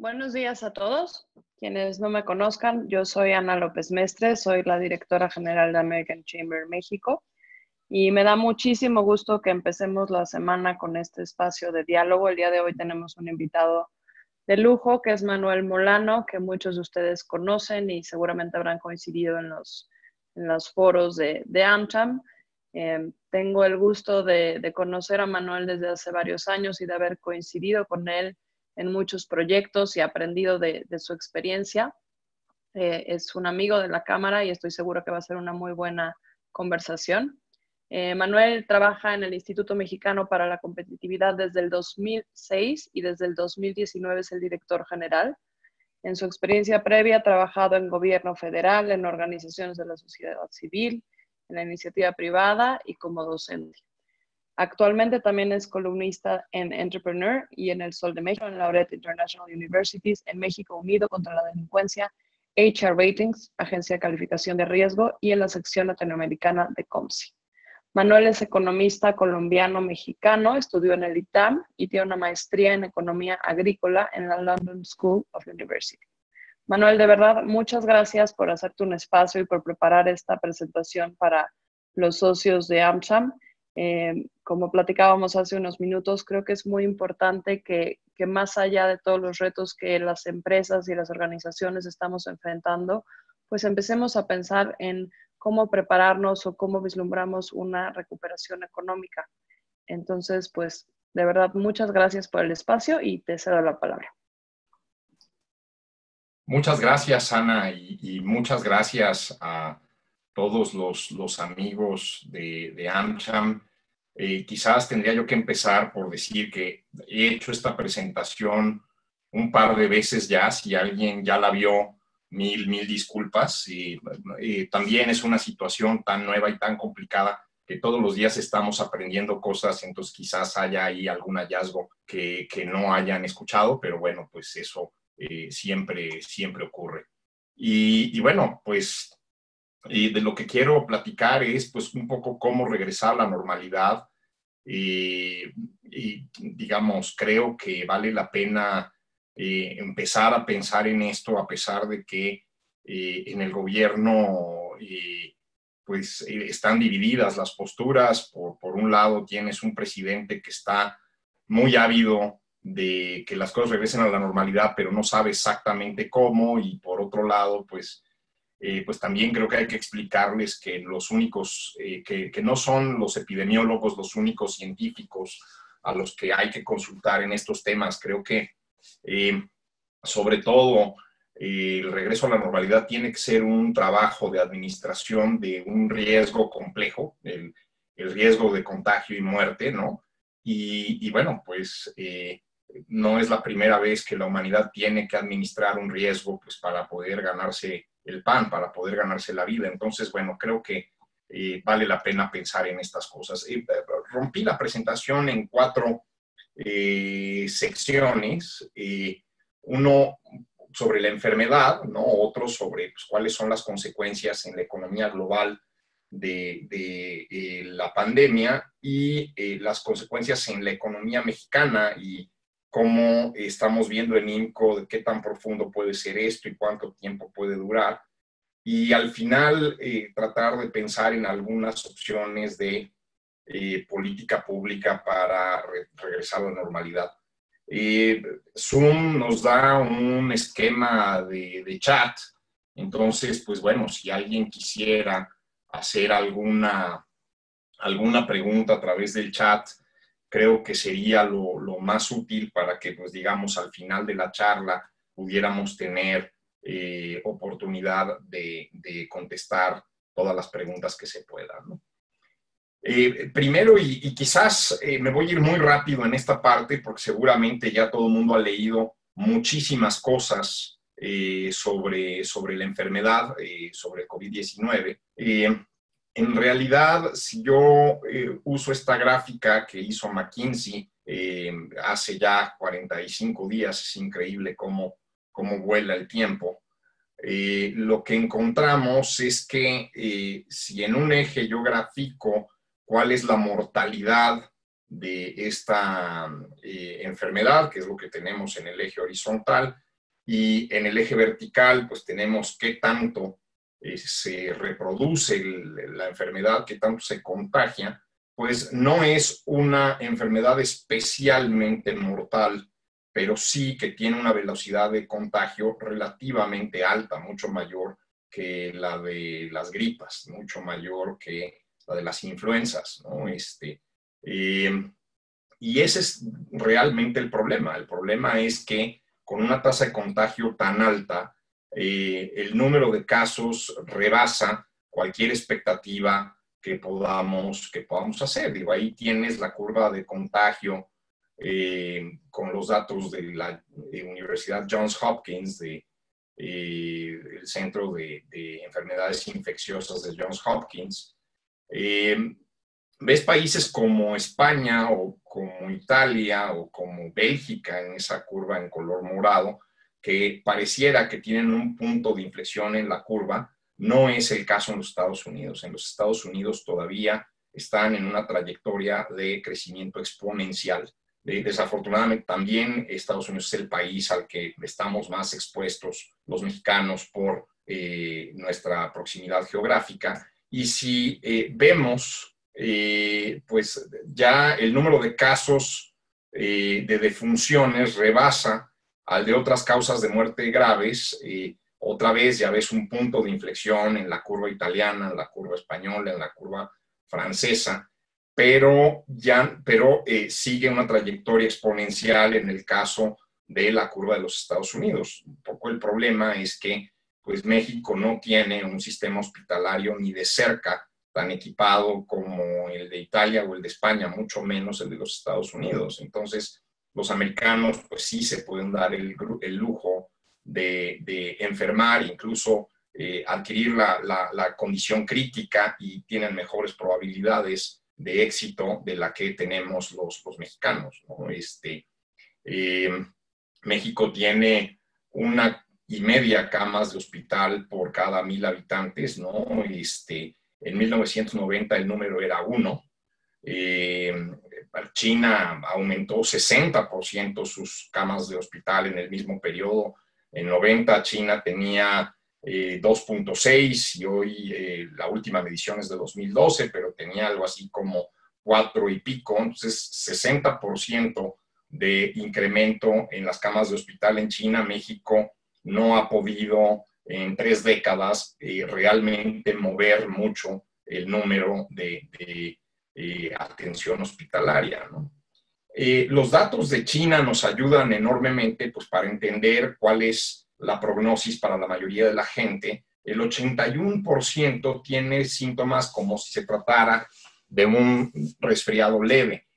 Buenos días a todos. Quienes no me conozcan, yo soy Ana López Mestre, soy la directora general de American Chamber México y me da muchísimo gusto que empecemos la semana con este espacio de diálogo. El día de hoy tenemos un invitado de lujo que es Manuel Molano, que muchos de ustedes conocen y seguramente habrán coincidido en los foros de AmCham. Tengo el gusto de conocer a Manuel desde hace varios años y de haber coincidido con él en muchos proyectos y aprendido de su experiencia. Es un amigo de la Cámara y estoy seguro que va a ser una muy buena conversación. Manuel trabaja en el Instituto Mexicano para la Competitividad desde el 2006 y desde el 2019 es el director general. En su experiencia previa ha trabajado en gobierno federal, en organizaciones de la sociedad civil, en la iniciativa privada y como docente. Actualmente también es columnista en Entrepreneur y en El Sol de México, en Laureate International Universities, en México Unido contra la Delincuencia, HR Ratings, Agencia de Calificación de Riesgo, y en la sección latinoamericana de COMSI. Manuel es economista colombiano-mexicano, estudió en el ITAM y tiene una maestría en Economía Agrícola en la London School of University. Manuel, de verdad, muchas gracias por hacerte un espacio y por preparar esta presentación para los socios de AmCham. Como platicábamos hace unos minutos, creo que es muy importante que más allá de todos los retos que las empresas y las organizaciones estamos enfrentando, pues empecemos a pensar en cómo prepararnos o cómo vislumbramos una recuperación económica. Entonces, pues, de verdad, muchas gracias por el espacio y te cedo la palabra. Muchas gracias, Ana, y muchas gracias a todos los amigos de AmCham. Quizás tendría yo que empezar por decir que he hecho esta presentación un par de veces ya. Si alguien ya la vio, mil disculpas. También es una situación tan nueva y tan complicada que todos los días estamos aprendiendo cosas, entonces quizás haya ahí algún hallazgo que no hayan escuchado, pero bueno, pues eso siempre ocurre. Y bueno, pues de lo que quiero platicar es pues un poco cómo regresar a la normalidad. Y digamos, creo que vale la pena empezar a pensar en esto, a pesar de que en el gobierno pues están divididas las posturas. Por un lado tienes un presidente que está muy ávido de que las cosas regresen a la normalidad, pero no sabe exactamente cómo, y por otro lado, pues también creo que hay que explicarles que los únicos, que no son los epidemiólogos los únicos científicos a los que hay que consultar en estos temas. Creo que, sobre todo, el regreso a la normalidad tiene que ser un trabajo de administración de un riesgo complejo, el riesgo de contagio y muerte, ¿no? Y bueno, pues no es la primera vez que la humanidad tiene que administrar un riesgo pues, para poder ganarse el pan, para poder ganarse la vida. Entonces, bueno, creo que vale la pena pensar en estas cosas. Rompí la presentación en 4 secciones. Uno sobre la enfermedad, ¿no? Otro sobre pues, cuáles son las consecuencias en la economía global de la pandemia y las consecuencias en la economía mexicana y cómo estamos viendo en INCO de qué tan profundo puede ser esto y cuánto tiempo puede durar. Y al final tratar de pensar en algunas opciones de política pública para regresar a la normalidad. Zoom nos da un esquema de chat. Entonces, pues bueno, si alguien quisiera hacer alguna pregunta a través del chat, creo que sería lo más útil para que, pues digamos, al final de la charla pudiéramos tener oportunidad de contestar todas las preguntas que se puedan, ¿no? Primero, y quizás me voy a ir muy rápido en esta parte, porque seguramente ya todo el mundo ha leído muchísimas cosas sobre la enfermedad, sobre COVID-19. En realidad, si yo uso esta gráfica que hizo McKinsey hace ya 45 días, es increíble cómo vuela el tiempo. Lo que encontramos es que si en un eje yo grafico cuál es la mortalidad de esta enfermedad, que es lo que tenemos en el eje horizontal, Y en el eje vertical, pues tenemos qué tanto se reproduce la enfermedad, qué tanto se contagia. Pues no es una enfermedad especialmente mortal, pero sí que tiene una velocidad de contagio relativamente alta, mucho mayor que la de las gripas, mucho mayor que la de las influencias, ¿no? Y ese es realmente el problema. El problema es que con una tasa de contagio tan alta, el número de casos rebasa cualquier expectativa que podamos hacer. Digo, ahí tienes la curva de contagio con los datos de la Universidad Johns Hopkins, el Centro de Enfermedades Infecciosas de Johns Hopkins. Ves países como España o como Italia o como Bélgica en esa curva en color morado, que pareciera que tienen un punto de inflexión en la curva. No es el caso en los Estados Unidos. En los Estados Unidos todavía están en una trayectoria de crecimiento exponencial. Desafortunadamente también Estados Unidos es el país al que estamos más expuestos los mexicanos por nuestra proximidad geográfica. Y si vemos pues ya el número de casos de defunciones rebasa al de otras causas de muerte graves. Otra vez ya ves un punto de inflexión en la curva italiana, en la curva española, en la curva francesa, pero sigue una trayectoria exponencial en el caso de la curva de los Estados Unidos. Un poco el problema es que pues México no tiene un sistema hospitalario ni de cerca tan equipado como el de Italia o el de España, mucho menos el de los Estados Unidos. Entonces, los americanos pues sí se pueden dar el lujo de enfermar, incluso adquirir la condición crítica, y tienen mejores probabilidades de éxito de la que tenemos los mexicanos, ¿no? México tiene 1,5 camas de hospital por cada 1,000 habitantes, ¿no? En 1990 el número era 1. China aumentó 60% sus camas de hospital en el mismo periodo. En 90 China tenía 2,6 y hoy la última medición es de 2012, pero tenía algo así como 4 y pico. Entonces, 60% de incremento en las camas de hospital en China. México no ha podido en 3 décadas realmente mover mucho el número de atención hospitalaria, ¿no? Los datos de China nos ayudan enormemente pues, para entender cuál es la prognosis para la mayoría de la gente. El 81% tiene síntomas como si se tratara de un resfriado leve.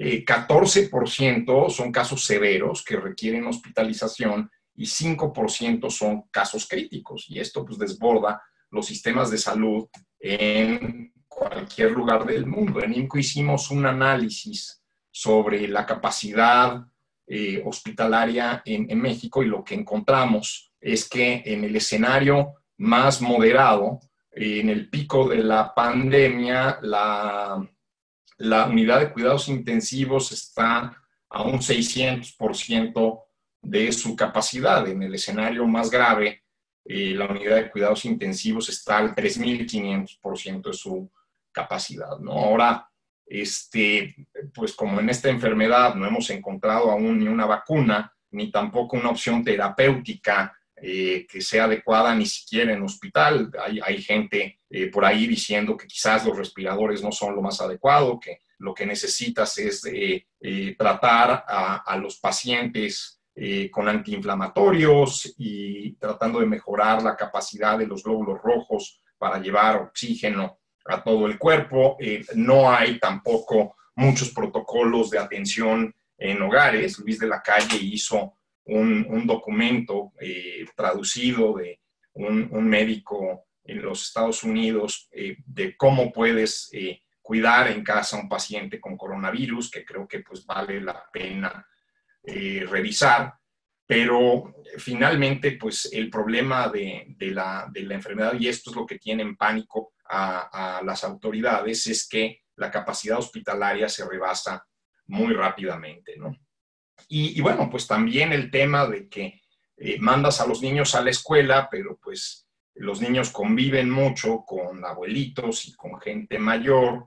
14% son casos severos que requieren hospitalización y 5% son casos críticos. Y esto pues desborda los sistemas de salud en cualquier lugar del mundo. En INCO hicimos un análisis sobre la capacidad hospitalaria en México, y lo que encontramos es que en el escenario más moderado, en el pico de la pandemia, la unidad de cuidados intensivos está a un 600% de su capacidad. En el escenario más grave, la unidad de cuidados intensivos está al 3,500% de su capacidad, ¿no? Ahora, pues como en esta enfermedad no hemos encontrado aún ni una vacuna, ni tampoco una opción terapéutica que sea adecuada ni siquiera en hospital. Hay gente por ahí diciendo que quizás los respiradores no son lo más adecuado, que lo que necesitas es tratar a los pacientes con antiinflamatorios y tratando de mejorar la capacidad de los glóbulos rojos para llevar oxígeno a todo el cuerpo. No hay tampoco muchos protocolos de atención en hogares. Luis de la Calle hizo un documento traducido de un médico en los Estados Unidos de cómo puedes cuidar en casa a un paciente con coronavirus, que creo que pues vale la pena revisar. Pero finalmente pues el problema de la enfermedad, y esto es lo que tiene en pánico a las autoridades, es que la capacidad hospitalaria se rebasa muy rápidamente, ¿no? Y bueno, pues también el tema de que mandas a los niños a la escuela, pero pues los niños conviven mucho con abuelitos y con gente mayor.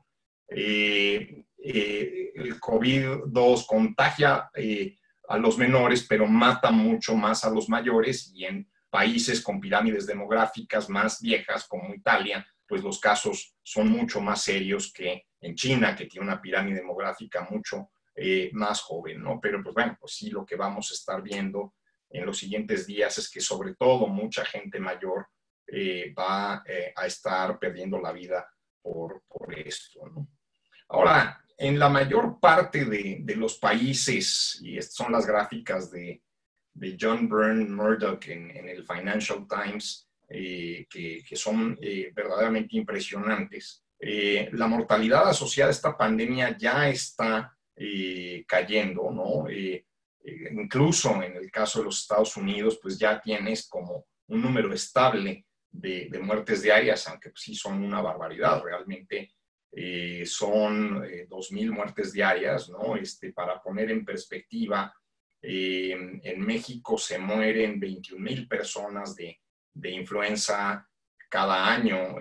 El COVID-2 contagia a los menores, pero mata mucho más a los mayores, y en países con pirámides demográficas más viejas como Italia, pues los casos son mucho más serios que en China, que tiene una pirámide demográfica mucho más joven, ¿no? Pero pues bueno, pues sí, lo que vamos a estar viendo en los siguientes días es que sobre todo mucha gente mayor va a estar perdiendo la vida por esto, ¿no? Ahora, en la mayor parte de los países, y estas son las gráficas de John Byrne Murdoch en el Financial Times, que son verdaderamente impresionantes. La mortalidad asociada a esta pandemia ya está cayendo, ¿no? Incluso en el caso de los Estados Unidos, pues ya tienes como un número estable de muertes diarias, aunque pues, sí son una barbaridad, realmente son 2,000 muertes diarias, ¿no? Para poner en perspectiva, en México se mueren 21,000 personas de influenza cada año.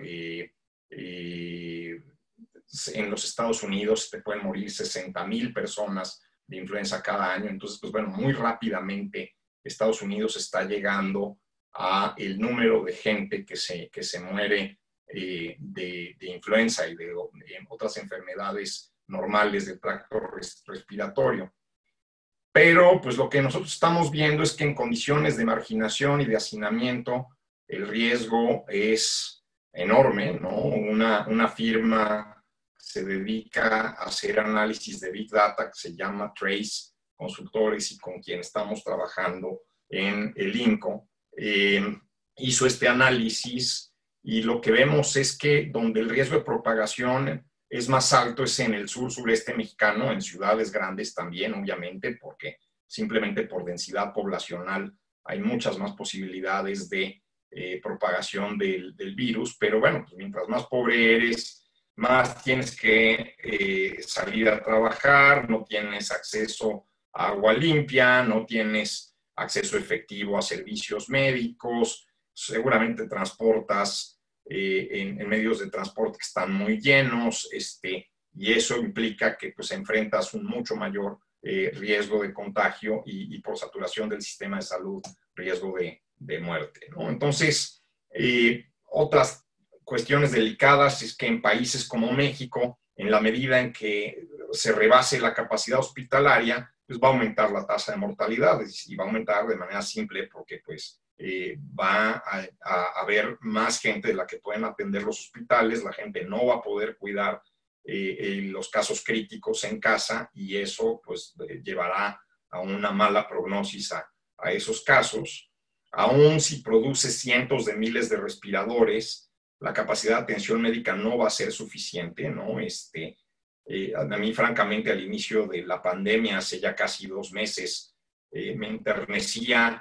En los Estados Unidos te pueden morir 60,000 personas de influenza cada año. Entonces, pues bueno, muy rápidamente Estados Unidos está llegando a el número de gente que se muere de influenza y de otras enfermedades normales del tracto respiratorio. Pero pues lo que nosotros estamos viendo es que en condiciones de marginación y de hacinamiento el riesgo es enorme, ¿no? Una firma se dedica a hacer análisis de Big Data que se llama Trace Consultores, y con quien estamos trabajando en el INCO, hizo este análisis, y lo que vemos es que donde el riesgo de propagación es más alto es en el sur-sureste mexicano, en ciudades grandes también, obviamente, porque simplemente por densidad poblacional hay muchas más posibilidades de propagación del virus. Pero bueno, pues mientras más pobre eres, más tienes que salir a trabajar, no tienes acceso a agua limpia, no tienes acceso efectivo a servicios médicos, seguramente transportas en medios de transporte que están muy llenos, y eso implica que pues enfrentas un mucho mayor riesgo de contagio y por saturación del sistema de salud, riesgo de muerte, ¿no? Entonces, otras cuestiones delicadas es que en países como México, en la medida en que se rebase la capacidad hospitalaria, pues va a aumentar la tasa de mortalidad, y va a aumentar de manera simple porque pues va a haber más gente de la que pueden atender los hospitales, la gente no va a poder cuidar los casos críticos en casa, y eso pues llevará a una mala prognosis a esos casos. Aún si produce cientos de miles de respiradores, la capacidad de atención médica no va a ser suficiente, ¿no? A mí, francamente, al inicio de la pandemia, hace ya casi 2 meses, me enternecía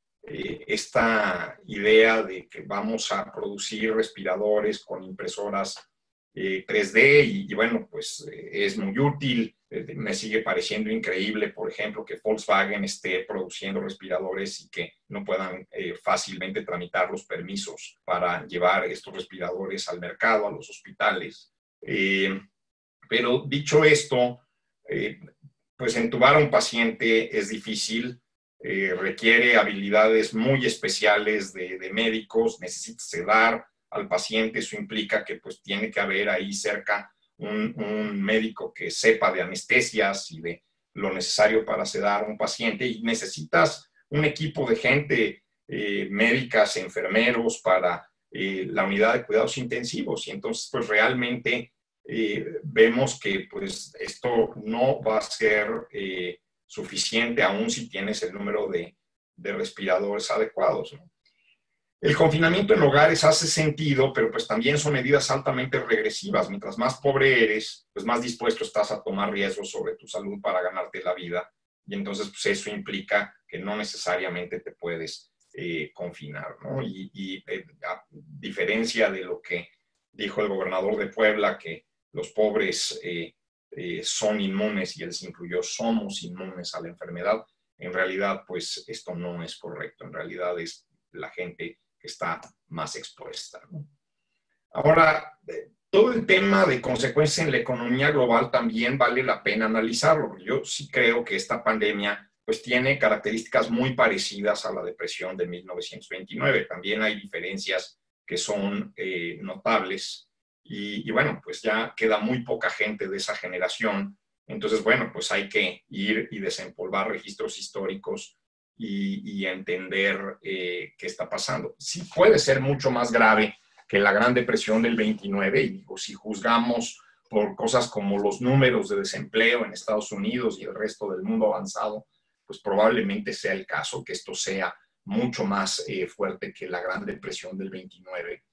esta idea de que vamos a producir respiradores con impresoras 3D, y bueno, pues es muy útil. Me sigue pareciendo increíble, por ejemplo, que Volkswagen esté produciendo respiradores y que no puedan fácilmente tramitar los permisos para llevar estos respiradores al mercado, a los hospitales. Pero dicho esto, pues entubar a un paciente es difícil, requiere habilidades muy especiales de médicos, necesita sedar al paciente. Eso implica que pues tiene que haber ahí cerca un médico que sepa de anestesias y de lo necesario para sedar a un paciente, y necesitas un equipo de gente, médicas, enfermeros, para la unidad de cuidados intensivos. Y entonces pues realmente vemos que pues esto no va a ser suficiente, aún si tienes el número de respiradores adecuados, ¿no? El confinamiento en hogares hace sentido, pero pues también son medidas altamente regresivas. Mientras más pobre eres, pues más dispuesto estás a tomar riesgos sobre tu salud para ganarte la vida, y entonces pues eso implica que no necesariamente te puedes confinar, ¿no? A diferencia de lo que dijo el gobernador de Puebla, que los pobres son inmunes, y él se incluyó, somos inmunes a la enfermedad, en realidad pues esto no es correcto. En realidad es la gente que está más expuesta, ¿no? Ahora, todo el tema de consecuencias en la economía global también vale la pena analizarlo. Yo sí creo que esta pandemia pues tiene características muy parecidas a la depresión de 1929. También hay diferencias que son notables y bueno, pues ya queda muy poca gente de esa generación. Entonces, bueno, pues hay que ir y desempolvar registros históricos y entender qué está pasando. Sí puede ser mucho más grave que la Gran Depresión del 29, y digo, si juzgamos por cosas como los números de desempleo en Estados Unidos y el resto del mundo avanzado, pues probablemente sea el caso, que esto sea mucho más fuerte que la Gran Depresión del 29.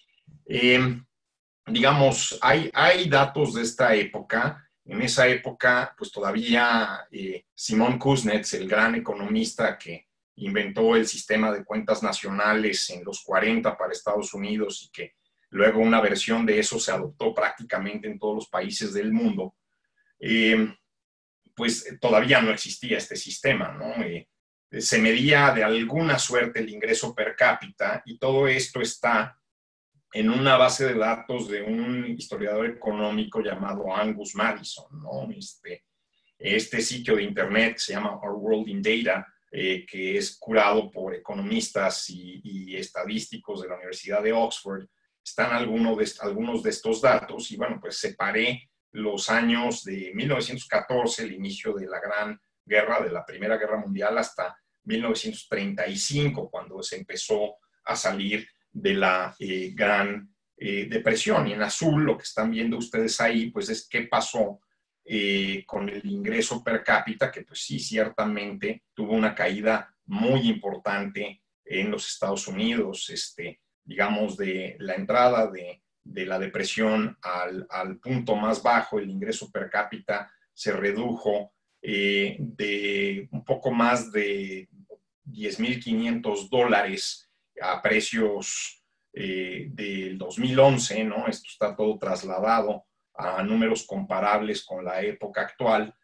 Digamos, hay datos de esta época. En esa época, pues todavía Simon Kuznets, el gran economista que inventó el sistema de cuentas nacionales en los 40 para Estados Unidos y que luego una versión de eso se adoptó prácticamente en todos los países del mundo, pues todavía no existía este sistema, ¿no? Se medía de alguna suerte el ingreso per cápita y todo esto está en una base de datos de un historiador económico llamado Angus Madison, ¿no? Este sitio de internet se llama Our World in Data, que es curado por economistas y estadísticos de la Universidad de Oxford. Están algunos de estos datos y bueno, pues separé los años de 1914, el inicio de la Gran Guerra, de la Primera Guerra Mundial, hasta 1935, cuando se empezó a salir de la Gran Depresión. Y en azul, lo que están viendo ustedes ahí, pues es qué pasó con el ingreso per cápita, que pues sí, ciertamente tuvo una caída muy importante en los Estados Unidos, digamos, de la entrada de la depresión al punto más bajo. El ingreso per cápita se redujo de un poco más de $10,500 a precios del 2011, ¿no? Esto está todo trasladado a números comparables con la época actual,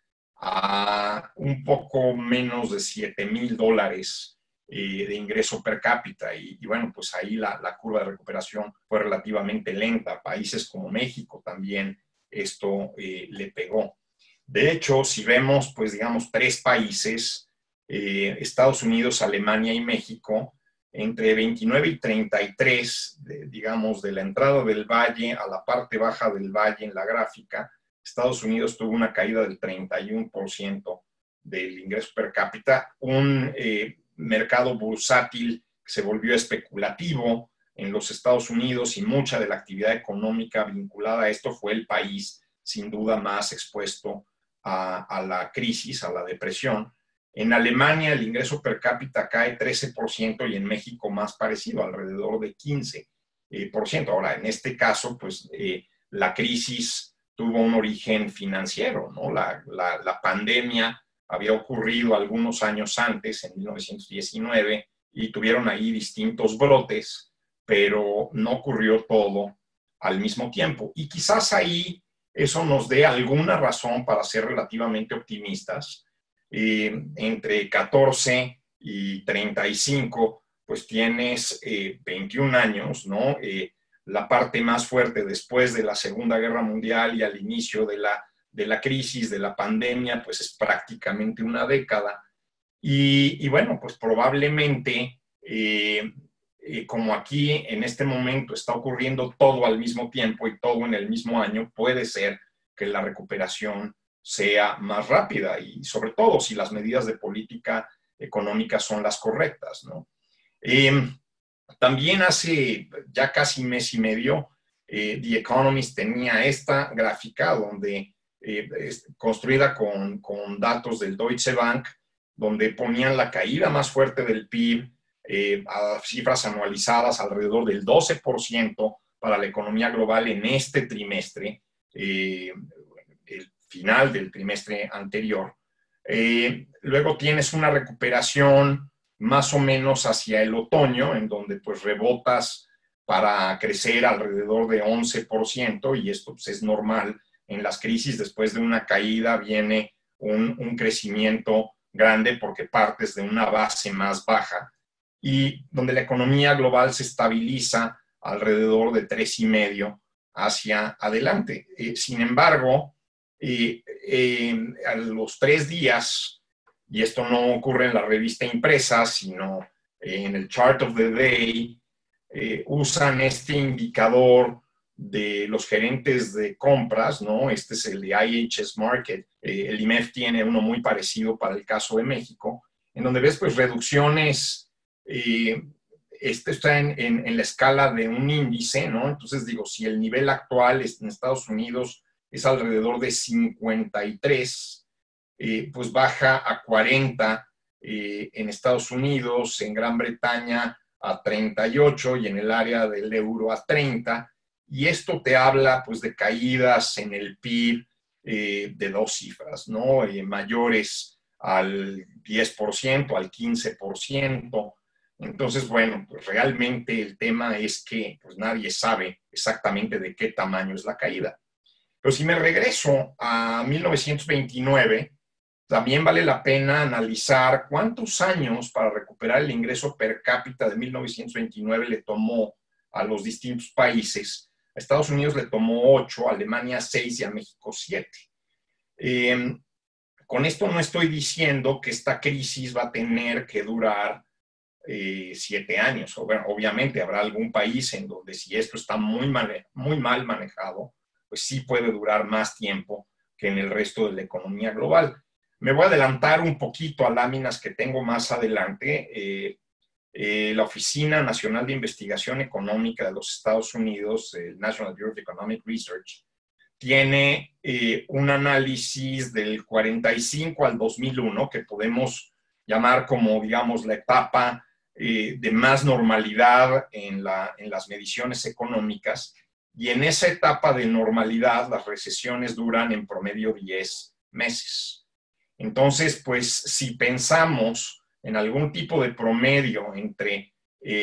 a un poco menos de $7,000 de ingreso per cápita. Y bueno, pues ahí la curva de recuperación fue relativamente lenta. Países como México también esto le pegó. De hecho, si vemos, pues digamos, tres países, Estados Unidos, Alemania y México, entre 29 y 33, digamos, de la entrada del valle a la parte baja del valle en la gráfica, Estados Unidos tuvo una caída del 31% del ingreso per cápita, un mercado bursátil que se volvió especulativo en los Estados Unidos y mucha de la actividad económica vinculada a esto fue el país sin duda más expuesto a la crisis, a la depresión. En Alemania el ingreso per cápita cae 13% y en México más parecido, alrededor de 15%. Ahora, en este caso, pues la crisis tuvo un origen financiero, ¿no? La pandemia había ocurrido algunos años antes, en 1919, y tuvieron ahí distintos brotes, pero no ocurrió todo al mismo tiempo. Y quizás ahí eso nos dé alguna razón para ser relativamente optimistas. Entre 14 y 35, pues tienes 21 años, ¿no? La parte más fuerte después de la Segunda Guerra Mundial y al inicio de la crisis, de la pandemia, pues es prácticamente una década. Y bueno, pues probablemente, como aquí en este momento está ocurriendo todo al mismo tiempo y todo en el mismo año, puede ser que la recuperación sea más rápida y sobre todo si las medidas de política económica son las correctas, ¿no? También hace ya casi mes y medio, The Economist tenía esta gráfica donde, construida con datos del Deutsche Bank, donde ponían la caída más fuerte del PIB a cifras anualizadas alrededor del 12% para la economía global en este trimestre, el final del trimestre anterior. Luego tienes una recuperación más o menos hacia el otoño, en donde pues rebotas para crecer alrededor de 11%, y esto pues, es normal en las crisis. Después de una caída viene un crecimiento grande porque partes de una base más baja y donde la economía global se estabiliza alrededor de 3,5 hacia adelante. Sin embargo, a los 3 días, y esto no ocurre en la revista impresa, sino en el chart of the day, usan este indicador de los gerentes de compras, ¿no? Este es el de IHS Market. El IMEF tiene uno muy parecido para el caso de México, en donde ves pues reducciones, este está en la escala de un índice, ¿no? Entonces digo, si el nivel actual en Estados Unidos es alrededor de 53, pues baja a 40 en Estados Unidos, en Gran Bretaña a 38 y en el área del euro a 30. Y esto te habla pues de caídas en el PIB de 2 cifras, ¿no? Mayores al 10%, al 15%. Entonces, bueno, pues realmente el tema es que pues nadie sabe exactamente de qué tamaño es la caída. Pero si me regreso a 1929, también vale la pena analizar cuántos años para recuperar el ingreso per cápita de 1929 le tomó a los distintos países. A Estados Unidos le tomó 8, a Alemania 6 y a México 7. Con esto no estoy diciendo que esta crisis va a tener que durar 7 años. Obviamente habrá algún país en donde si esto está muy mal manejado, pues sí puede durar más tiempo que en el resto de la economía global. Me voy a adelantar un poquito a láminas que tengo más adelante. La Oficina Nacional de Investigación Económica de los Estados Unidos, el National Bureau of Economic Research, tiene un análisis del 45 al 2001 que podemos llamar como, digamos, la etapa de más normalidad en las mediciones económicas. Y en esa etapa de normalidad, las recesiones duran en promedio 10 meses. Entonces, pues, si pensamos en algún tipo de promedio entre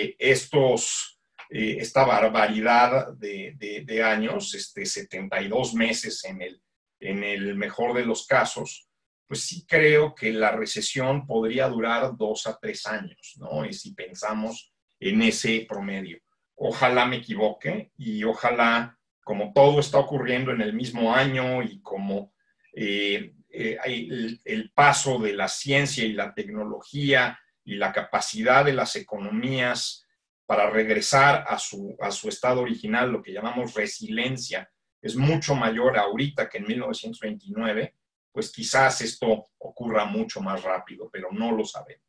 esta barbaridad de años, 72 meses en el mejor de los casos, pues sí creo que la recesión podría durar 2 a 3 años, ¿no? Y si pensamos en ese promedio. Ojalá me equivoque y ojalá, como todo está ocurriendo en el mismo año y como el paso de la ciencia y la tecnología y la capacidad de las economías para regresar a su estado original, lo que llamamos resiliencia, es mucho mayor ahorita que en 1929, pues quizás esto ocurra mucho más rápido, pero no lo sabemos.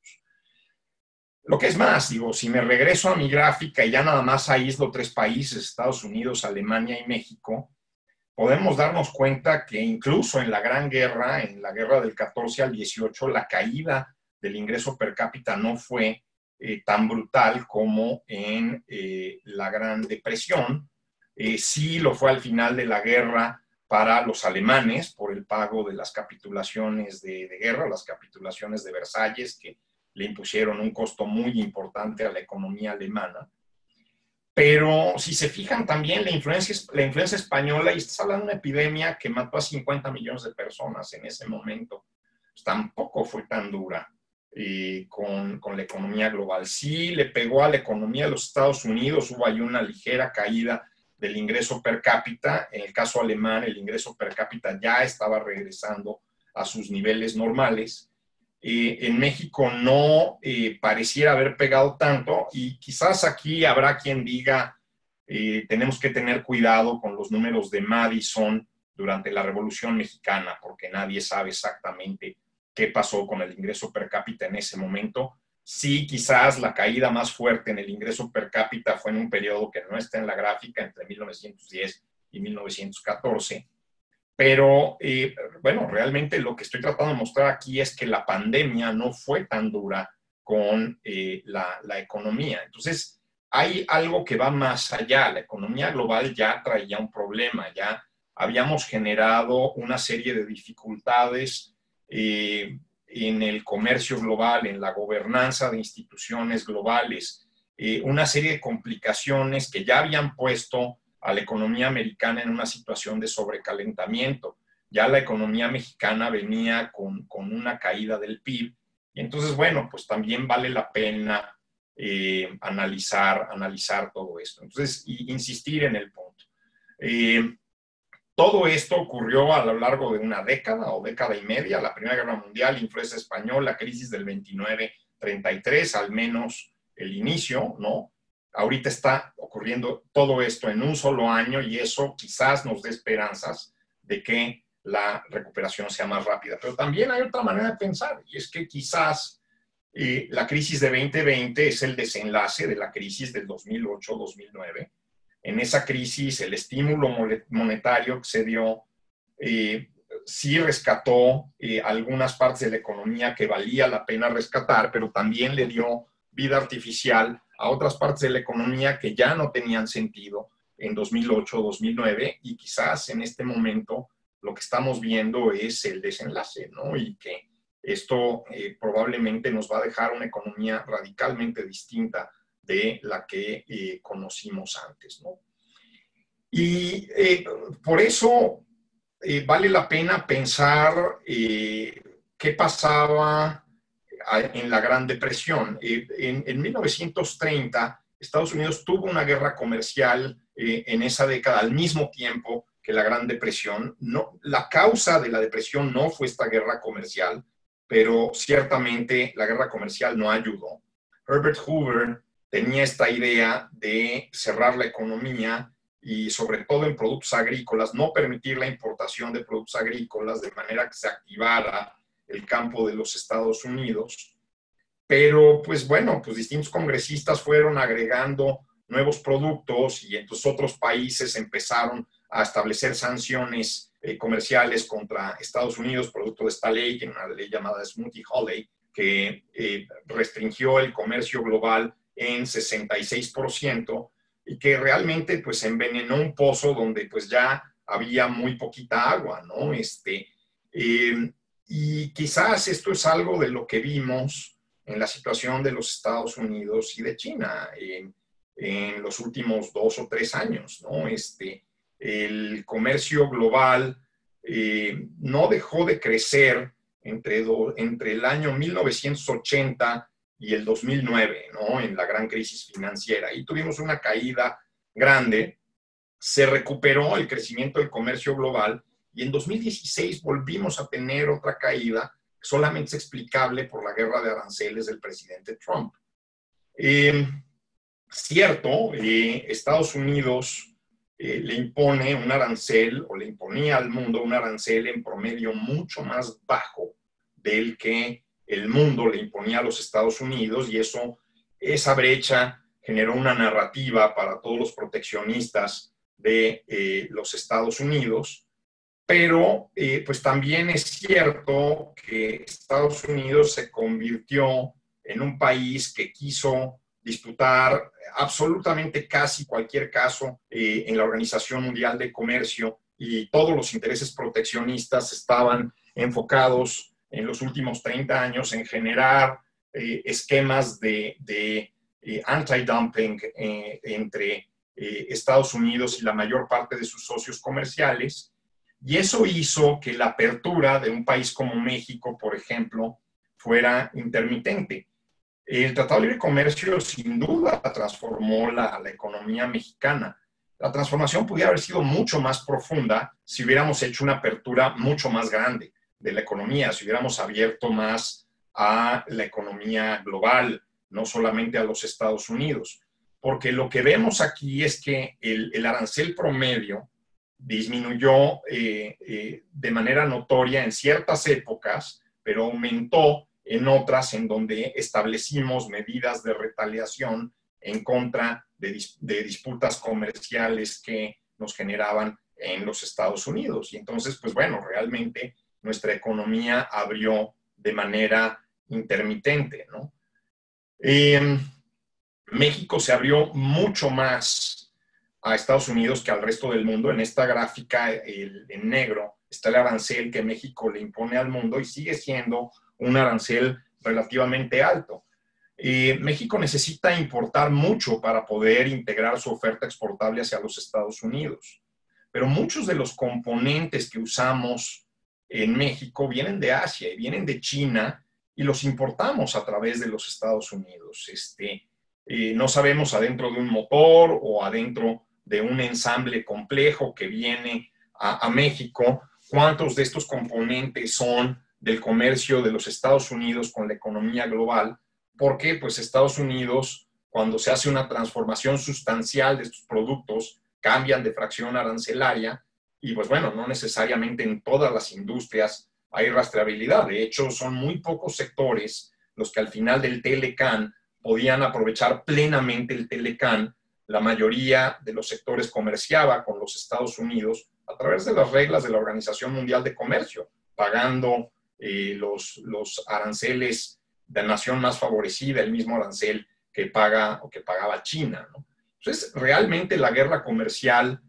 Lo que es más, digo, si me regreso a mi gráfica y ya nada más aíslo 3 países, Estados Unidos, Alemania y México, podemos darnos cuenta que incluso en la Gran Guerra, en la guerra del 14 al 18, la caída del ingreso per cápita no fue tan brutal como en la Gran Depresión. Sí lo fue al final de la guerra para los alemanes por el pago de las capitulaciones de guerra, las capitulaciones de Versalles, que le impusieron un costo muy importante a la economía alemana. Pero si se fijan también la influencia española, y estás hablando de una epidemia que mató a 50 millones de personas en ese momento, pues tampoco fue tan dura con la economía global. Sí le pegó a la economía de los Estados Unidos, hubo ahí una ligera caída del ingreso per cápita. En el caso alemán, el ingreso per cápita ya estaba regresando a sus niveles normales. En México no pareciera haber pegado tanto y quizás aquí habrá quien diga tenemos que tener cuidado con los números de Madison durante la Revolución Mexicana porque nadie sabe exactamente qué pasó con el ingreso per cápita en ese momento. Sí, quizás la caída más fuerte en el ingreso per cápita fue en un periodo que no está en la gráfica entre 1910 y 1914. Pero, bueno, realmente lo que estoy tratando de mostrar aquí es que la pandemia no fue tan dura con la economía. Entonces, hay algo que va más allá. La economía global ya traía un problema, ya habíamos generado una serie de dificultades en el comercio global, en la gobernanza de instituciones globales, una serie de complicaciones que ya habían puesto a la economía americana en una situación de sobrecalentamiento. ya la economía mexicana venía con una caída del PIB. Y entonces, bueno, pues también vale la pena analizar todo esto. Entonces, insistir en el punto. Todo esto ocurrió a lo largo de una década o década y media, la Primera Guerra Mundial, influencia española, crisis del 29-33, al menos el inicio, ¿no? Ahorita está ocurriendo todo esto en un solo año y eso quizás nos dé esperanzas de que la recuperación sea más rápida. Pero también hay otra manera de pensar y es que quizás la crisis de 2020 es el desenlace de la crisis del 2008-2009. En esa crisis el estímulo monetario que se dio sí rescató algunas partes de la economía que valía la pena rescatar, pero también le dio vida artificial a otras partes de la economía que ya no tenían sentido en 2008-2009 y quizás en este momento lo que estamos viendo es el desenlace, ¿no? Y que esto probablemente nos va a dejar una economía radicalmente distinta de la que conocimos antes, ¿no? Y por eso vale la pena pensar qué pasaba en la Gran Depresión. En 1930, Estados Unidos tuvo una guerra comercial en esa década, al mismo tiempo que la Gran Depresión. No, la causa de la depresión no fue esta guerra comercial, pero ciertamente la guerra comercial no ayudó. Herbert Hoover tenía esta idea de cerrar la economía y sobre todo en productos agrícolas, no permitir la importación de productos agrícolas de manera que se activara el campo de los Estados Unidos. Pero, pues bueno, pues distintos congresistas fueron agregando nuevos productos y entonces otros países empezaron a establecer sanciones comerciales contra Estados Unidos, producto de esta ley, que era una ley llamada Smoot-Hawley, que restringió el comercio global en 66% y que realmente pues envenenó un pozo donde pues ya había muy poquita agua, ¿no? Y quizás esto es algo de lo que vimos en la situación de los Estados Unidos y de China en los últimos 2 o 3 años, ¿no? El comercio global no dejó de crecer entre el año 1980 y el 2009, ¿no? En la gran crisis financiera. Y tuvimos una caída grande, se recuperó el crecimiento del comercio global y en 2016 volvimos a tener otra caída que solamente es explicable por la guerra de aranceles del presidente Trump. Cierto, Estados Unidos le impone un arancel o le imponía al mundo un arancel en promedio mucho más bajo del que el mundo le imponía a los Estados Unidos y esa brecha generó una narrativa para todos los proteccionistas de los Estados Unidos, pero pues también es cierto que Estados Unidos se convirtió en un país que quiso disputar absolutamente casi cualquier caso en la Organización Mundial de Comercio y todos los intereses proteccionistas estaban enfocados en los últimos 30 años en generar esquemas de anti-dumping entre Estados Unidos y la mayor parte de sus socios comerciales. Y eso hizo que la apertura de un país como México, por ejemplo, fuera intermitente. El Tratado de Libre Comercio sin duda transformó la economía mexicana. La transformación pudiera haber sido mucho más profunda si hubiéramos hecho una apertura mucho más grande de la economía, si hubiéramos abierto más a la economía global, no solamente a los Estados Unidos. Porque lo que vemos aquí es que el arancel promedio disminuyó de manera notoria en ciertas épocas, pero aumentó en otras en donde establecimos medidas de retaliación en contra de disputas comerciales que nos generaban en los Estados Unidos. Y entonces, pues bueno, realmente nuestra economía abrió de manera intermitente, ¿no? México se abrió mucho más a Estados Unidos que al resto del mundo. En esta gráfica, en negro, está el arancel que México le impone al mundo y sigue siendo un arancel relativamente alto. México necesita importar mucho para poder integrar su oferta exportable hacia los Estados Unidos. pero muchos de los componentes que usamos en México vienen de Asia y vienen de China y los importamos a través de los Estados Unidos. No sabemos adentro de un motor o adentro de un ensamble complejo que viene a México cuántos de estos componentes son del comercio de los Estados Unidos con la economía global, porque pues Estados Unidos, cuando se hace una transformación sustancial de estos productos, cambian de fracción arancelaria y pues bueno, no necesariamente en todas las industrias hay rastreabilidad. De hecho, son muy pocos sectores los que al final del Telecán podían aprovechar plenamente el Telecán. La mayoría de los sectores comerciaba con los Estados Unidos a través de las reglas de la Organización Mundial de Comercio, pagando los aranceles de nación más favorecida, el mismo arancel que paga o que pagaba China, ¿no? Entonces, realmente la guerra comercial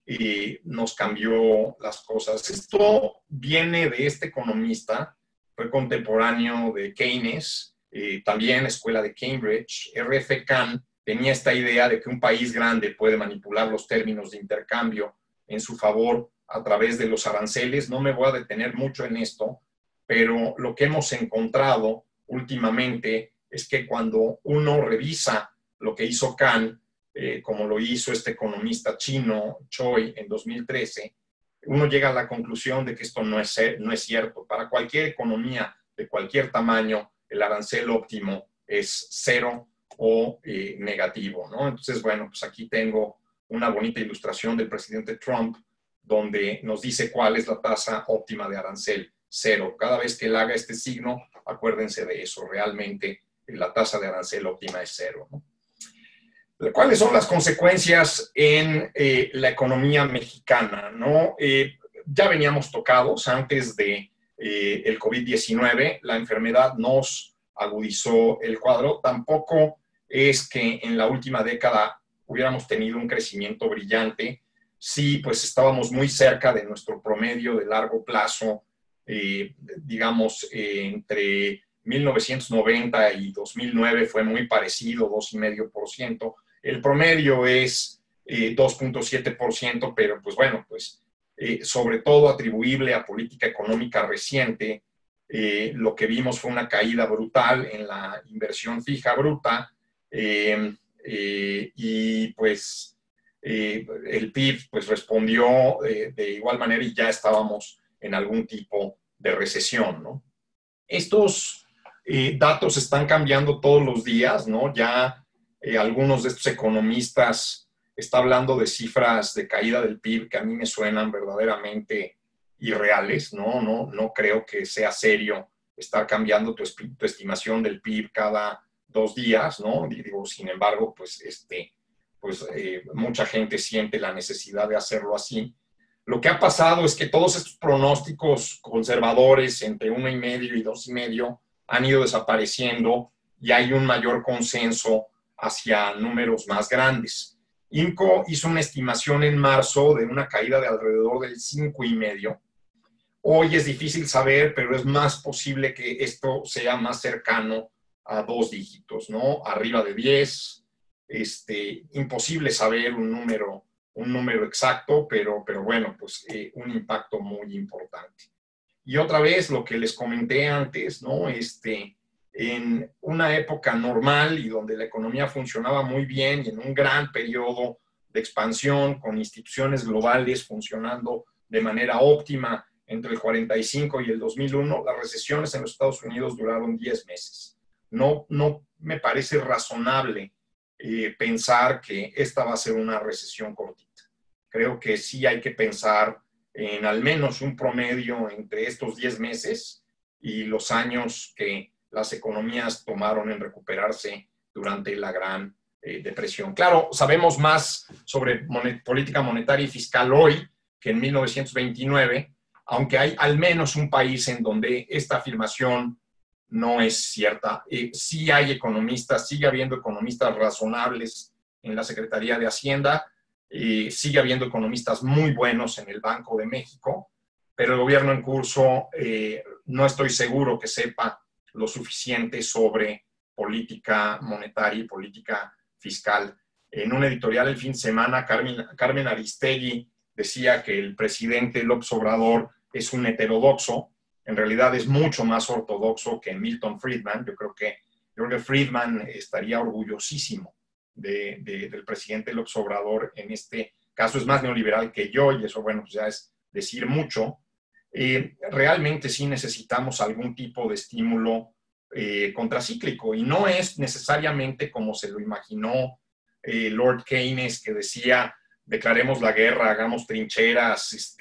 nos cambió las cosas. Esto viene de este economista, fue contemporáneo de Keynes, también escuela de Cambridge. R.F. Khan tenía esta idea de que un país grande puede manipular los términos de intercambio en su favor a través de los aranceles. No me voy a detener mucho en esto, pero lo que hemos encontrado últimamente es que cuando uno revisa lo que hizo Khan, como lo hizo este economista chino, Choi, en 2013, uno llega a la conclusión de que esto no es cierto. Para cualquier economía de cualquier tamaño, el arancel óptimo es cero o negativo, ¿no? Entonces, bueno, pues aquí tengo una bonita ilustración del presidente Trump, donde nos dice cuál es la tasa óptima de arancel, cero. Cada vez que él haga este signo, acuérdense de eso, realmente la tasa de arancel óptima es cero, ¿no? ¿Cuáles son las consecuencias en la economía mexicana, ¿no? Ya veníamos tocados antes de el COVID-19, la enfermedad nos agudizó el cuadro. Tampoco es que en la última década hubiéramos tenido un crecimiento brillante. Sí, pues estábamos muy cerca de nuestro promedio de largo plazo, digamos, entre 1990 y 2009 fue muy parecido, 2,5%. El promedio es 2,7%, pero pues bueno, pues sobre todo atribuible a política económica reciente. Lo que vimos fue una caída brutal en la inversión fija bruta y pues el PIB pues respondió de igual manera y ya estábamos en algún tipo de recesión, ¿no? Estos datos están cambiando todos los días, ¿no? Ya algunos de estos economistas están hablando de cifras de caída del PIB que a mí me suenan verdaderamente irreales, ¿no? No creo que sea serio estar cambiando tu estimación del PIB cada 2 días, ¿no? Digo, sin embargo, pues, mucha gente siente la necesidad de hacerlo así. Lo que ha pasado es que todos estos pronósticos conservadores entre 1,5 y 2,5 han ido desapareciendo y hay un mayor consenso hacia números más grandes. INCO hizo una estimación en marzo de una caída de alrededor del 5,5. Hoy es difícil saber, pero es más posible que esto sea más cercano a 2 dígitos, ¿no? Arriba de 10. Imposible saber un número exacto, pero bueno, pues un impacto muy importante. Y otra vez, lo que les comenté antes, ¿no? En una época normal y donde la economía funcionaba muy bien y en un gran periodo de expansión con instituciones globales funcionando de manera óptima entre el 45 y el 2001, las recesiones en los Estados Unidos duraron 10 meses. No me parece razonable pensar que esta va a ser una recesión cortita. Creo que sí hay que pensar en al menos un promedio entre estos 10 meses y los años que las economías tomaron en recuperarse durante la Gran Depresión. Claro, sabemos más sobre política monetaria y fiscal hoy que en 1929, aunque hay al menos un país en donde esta afirmación no es cierta. Sí hay economistas, sigue habiendo economistas razonables en la Secretaría de Hacienda, sigue habiendo economistas muy buenos en el Banco de México, pero el gobierno en curso no estoy seguro que sepa lo suficiente sobre política monetaria y política fiscal. En un editorial el fin de semana, Carmen Aristegui decía que el presidente López Obrador es un heterodoxo. En realidad es mucho más ortodoxo que Milton Friedman. Yo creo que Friedman estaría orgullosísimo del presidente López Obrador. En este caso es más neoliberal que yo, y eso, bueno, pues ya es decir mucho. Realmente sí necesitamos algún tipo de estímulo contracíclico, y no es necesariamente como se lo imaginó Lord Keynes, que decía: declaremos la guerra, hagamos trincheras,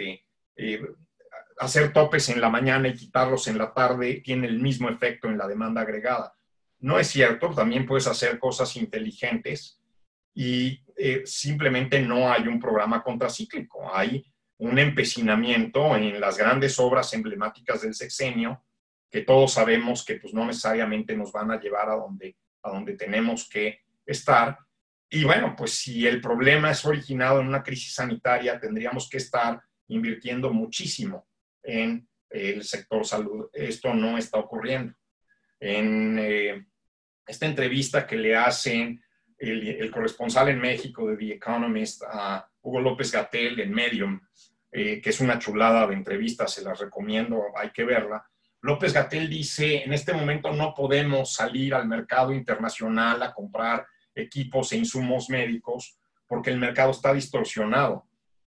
hacer topes en la mañana y quitarlos en la tarde tiene el mismo efecto en la demanda agregada. No es cierto, también puedes hacer cosas inteligentes, y simplemente no hay un programa contracíclico. Hay un empecinamiento en las grandes obras emblemáticas del sexenio, que todos sabemos que pues, no necesariamente nos van a llevar a donde tenemos que estar. Y bueno, pues si el problema es originado en una crisis sanitaria, tendríamos que estar invirtiendo muchísimo en el sector salud. Esto no está ocurriendo. En esta entrevista que le hacen el corresponsal en México de The Economist a Hugo López-Gatell en Medium, que es una chulada de entrevista, se las recomiendo, hay que verla. López-Gatell dice: en este momento no podemos salir al mercado internacional a comprar equipos e insumos médicos porque el mercado está distorsionado.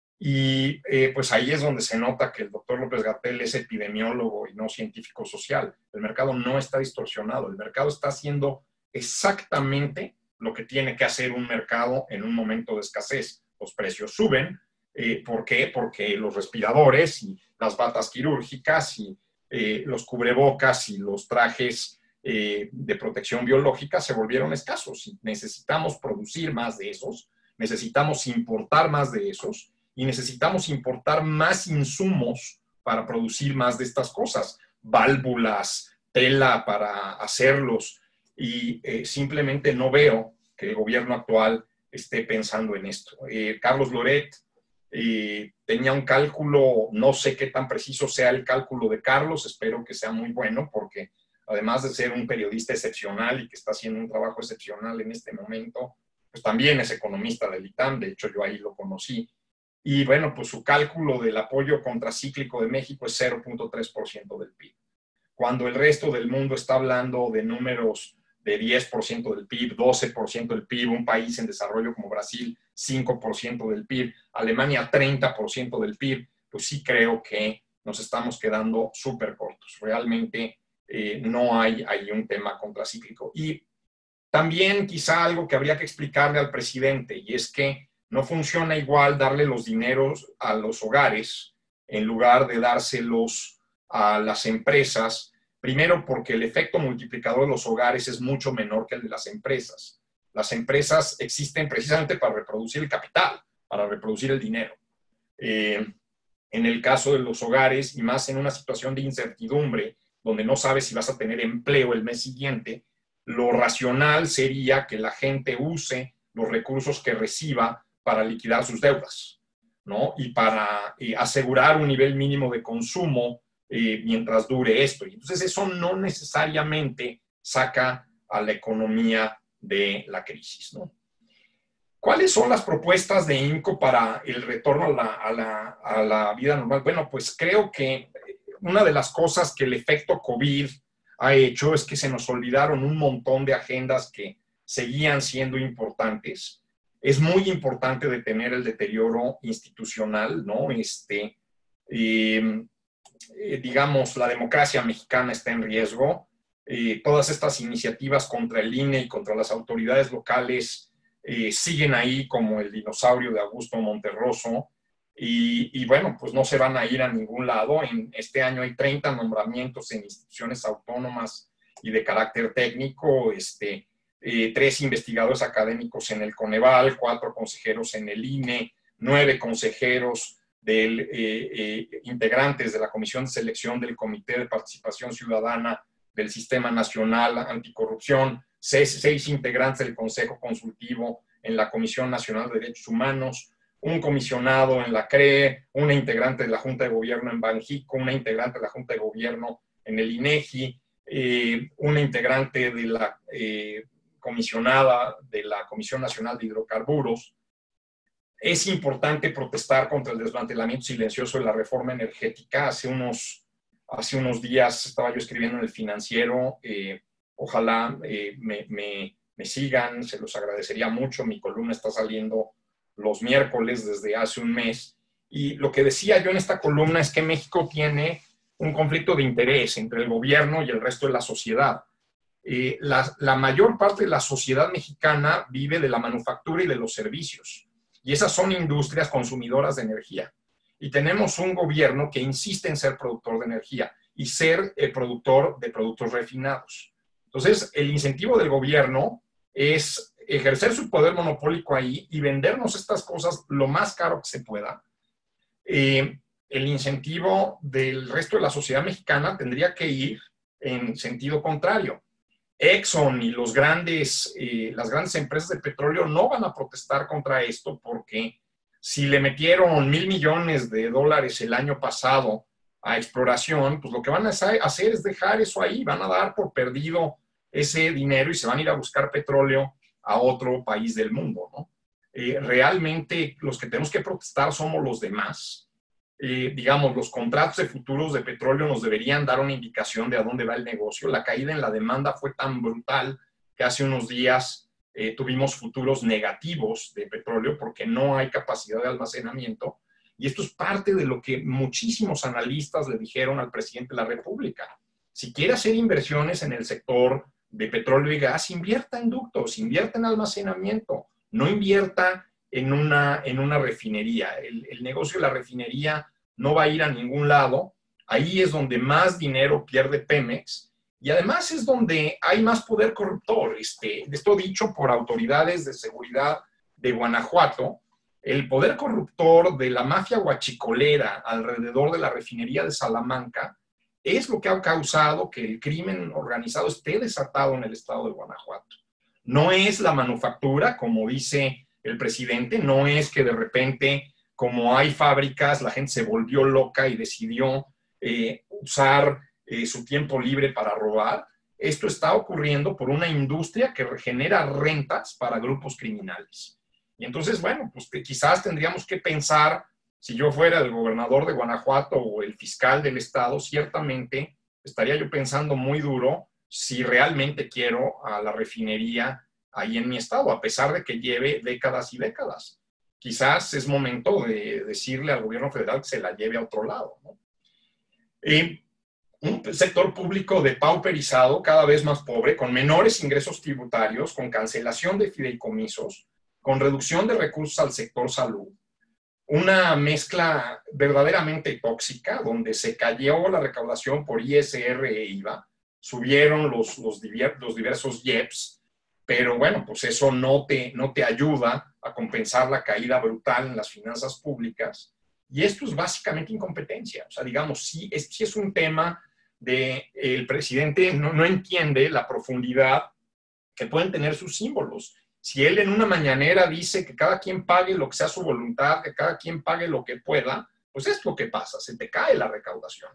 Y pues ahí es donde se nota que el doctor López-Gatell es epidemiólogo y no científico social. El mercado no está distorsionado, el mercado está haciendo exactamente lo que tiene que hacer un mercado en un momento de escasez. Los precios suben. ¿Por qué? Porque los respiradores y las batas quirúrgicas y los cubrebocas y los trajes de protección biológica se volvieron escasos, y necesitamos producir más de esos, necesitamos importar más de esos, y necesitamos importar más insumos para producir más de estas cosas, válvulas, tela para hacerlos, y simplemente no veo que el gobierno actual esté pensando en esto. Carlos Loret tenía un cálculo, no sé qué tan preciso sea el cálculo de Carlos, espero que sea muy bueno, porque además de ser un periodista excepcional y que está haciendo un trabajo excepcional en este momento, pues también es economista del ITAM, de hecho yo ahí lo conocí. Y bueno, pues su cálculo del apoyo contracíclico de México es 0.3% del PIB. Cuando el resto del mundo está hablando de números de 10% del PIB, 12% del PIB, un país en desarrollo como Brasil, 5% del PIB, Alemania, 30% del PIB, pues sí creo que nos estamos quedando súper cortos. Realmente no hay un tema contracíclico. Y también quizá algo que habría que explicarle al presidente, y es que no funciona igual darle los dineros a los hogares en lugar de dárselos a las empresas. Primero, porque el efecto multiplicador de los hogares es mucho menor que el de las empresas. Las empresas existen precisamente para reproducir el capital, para reproducir el dinero. En el caso de los hogares, y más en una situación de incertidumbre, donde no sabes si vas a tener empleo el mes siguiente, lo racional sería que la gente use los recursos que reciba para liquidar sus deudas, ¿no? Y para asegurar un nivel mínimo de consumo mientras dure esto. Y entonces eso no necesariamente saca a la economía de la crisis, ¿no? ¿Cuáles son las propuestas de INCO para el retorno a la vida normal? Bueno, pues creo que una de las cosas que el efecto COVID ha hecho es que se nos olvidaron un montón de agendas que seguían siendo importantes. Es muy importante detener el deterioro institucional, ¿no? Digamos, la democracia mexicana está en riesgo. Todas estas iniciativas contra el INE y contra las autoridades locales siguen ahí como el dinosaurio de Augusto Monterroso. Y bueno, pues no se van a ir a ningún lado. En este año hay 30 nombramientos en instituciones autónomas y de carácter técnico, 3 investigadores académicos en el Coneval, 4 consejeros en el INE, 9 consejeros integrantes de la Comisión de Selección del Comité de Participación Ciudadana del Sistema Nacional Anticorrupción, 6 integrantes del Consejo Consultivo en la Comisión Nacional de Derechos Humanos, un comisionado en la CRE, una integrante de la Junta de Gobierno en Banjico, una integrante de la Junta de Gobierno en el INEGI, una integrante de la comisionada de la Comisión Nacional de Hidrocarburos. es importante protestar contra el desmantelamiento silencioso de la reforma energética. Hace unos días estaba yo escribiendo en El Financiero, ojalá me sigan, se los agradecería mucho. Mi columna está saliendo los miércoles desde hace un mes. Y lo que decía yo en esta columna es que México tiene un conflicto de interés entre el gobierno y el resto de la sociedad. La mayor parte de la sociedad mexicana vive de la manufactura y de los servicios. Y esas son industrias consumidoras de energía. Y tenemos un gobierno que insiste en ser productor de energía y ser productor de productos refinados. Entonces, el incentivo del gobierno es ejercer su poder monopólico ahí y vendernos estas cosas lo más caro que se pueda. El incentivo del resto de la sociedad mexicana tendría que ir en sentido contrario. Exxon y las grandes empresas de petróleo no van a protestar contra esto, porque si le metieron $1,000 millones el año pasado a exploración, pues lo que van a hacer es dejar eso ahí, van a dar por perdido ese dinero y se van a ir a buscar petróleo a otro país del mundo, ¿no? Realmente los que tenemos que protestar somos los demás. Digamos, los contratos de futuros de petróleo nos deberían dar una indicación de a dónde va el negocio. La caída en la demanda fue tan brutal que hace unos días tuvimos futuros negativos de petróleo porque no hay capacidad de almacenamiento. Y esto es parte de lo que muchísimos analistas le dijeron al presidente de la República. Si quiere hacer inversiones en el sector de petróleo y gas, invierta en ductos, invierta en almacenamiento, no invierta en una refinería. El negocio de la refinería no va a ir a ningún lado. Ahí es donde más dinero pierde Pemex y además es donde hay más poder corruptor. Esto dicho por autoridades de seguridad de Guanajuato, el poder corruptor de la mafia huachicolera alrededor de la refinería de Salamanca es lo que ha causado que el crimen organizado esté desatado en el estado de Guanajuato. No es la manufactura, como dice el presidente, no es que de repente, como hay fábricas, la gente se volvió loca y decidió usar su tiempo libre para robar. Esto está ocurriendo por una industria que genera rentas para grupos criminales. Y entonces, bueno, pues quizás tendríamos que pensar, si yo fuera el gobernador de Guanajuato o el fiscal del estado, ciertamente estaría yo pensando muy duro si realmente quiero a la refinería ahí en mi estado, a pesar de que lleve décadas y décadas. Quizás es momento de decirle al gobierno federal que se la lleve a otro lado, ¿no? Un sector público depauperizado, cada vez más pobre, con menores ingresos tributarios, con cancelación de fideicomisos, con reducción de recursos al sector salud, una mezcla verdaderamente tóxica, donde se cayó la recaudación por ISR e IVA, subieron los diversos IEPS, pero bueno, pues eso no te ayuda a compensar la caída brutal en las finanzas públicas. Y esto es básicamente incompetencia. O sea, digamos, sí es un tema de el presidente no entiende la profundidad que pueden tener sus símbolos. Si él en una mañanera dice que cada quien pague lo que sea su voluntad, que cada quien pague lo que pueda, pues es lo que pasa, se te cae la recaudación.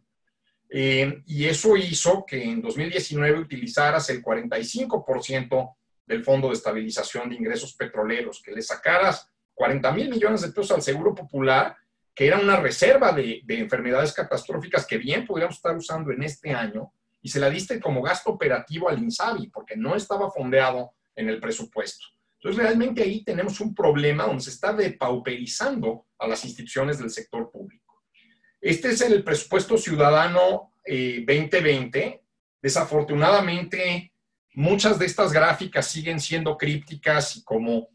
Y eso hizo que en 2019 utilizaras el 45% del Fondo de Estabilización de Ingresos Petroleros, que le sacaras 40,000 millones de pesos al Seguro Popular, que era una reserva de enfermedades catastróficas que bien podríamos estar usando en este año, y se la diste como gasto operativo al INSABI, porque no estaba fondeado en el presupuesto. Entonces, realmente ahí tenemos un problema donde se está depauperizando a las instituciones del sector público. Este es el presupuesto ciudadano 2020. Desafortunadamente, muchas de estas gráficas siguen siendo crípticas y como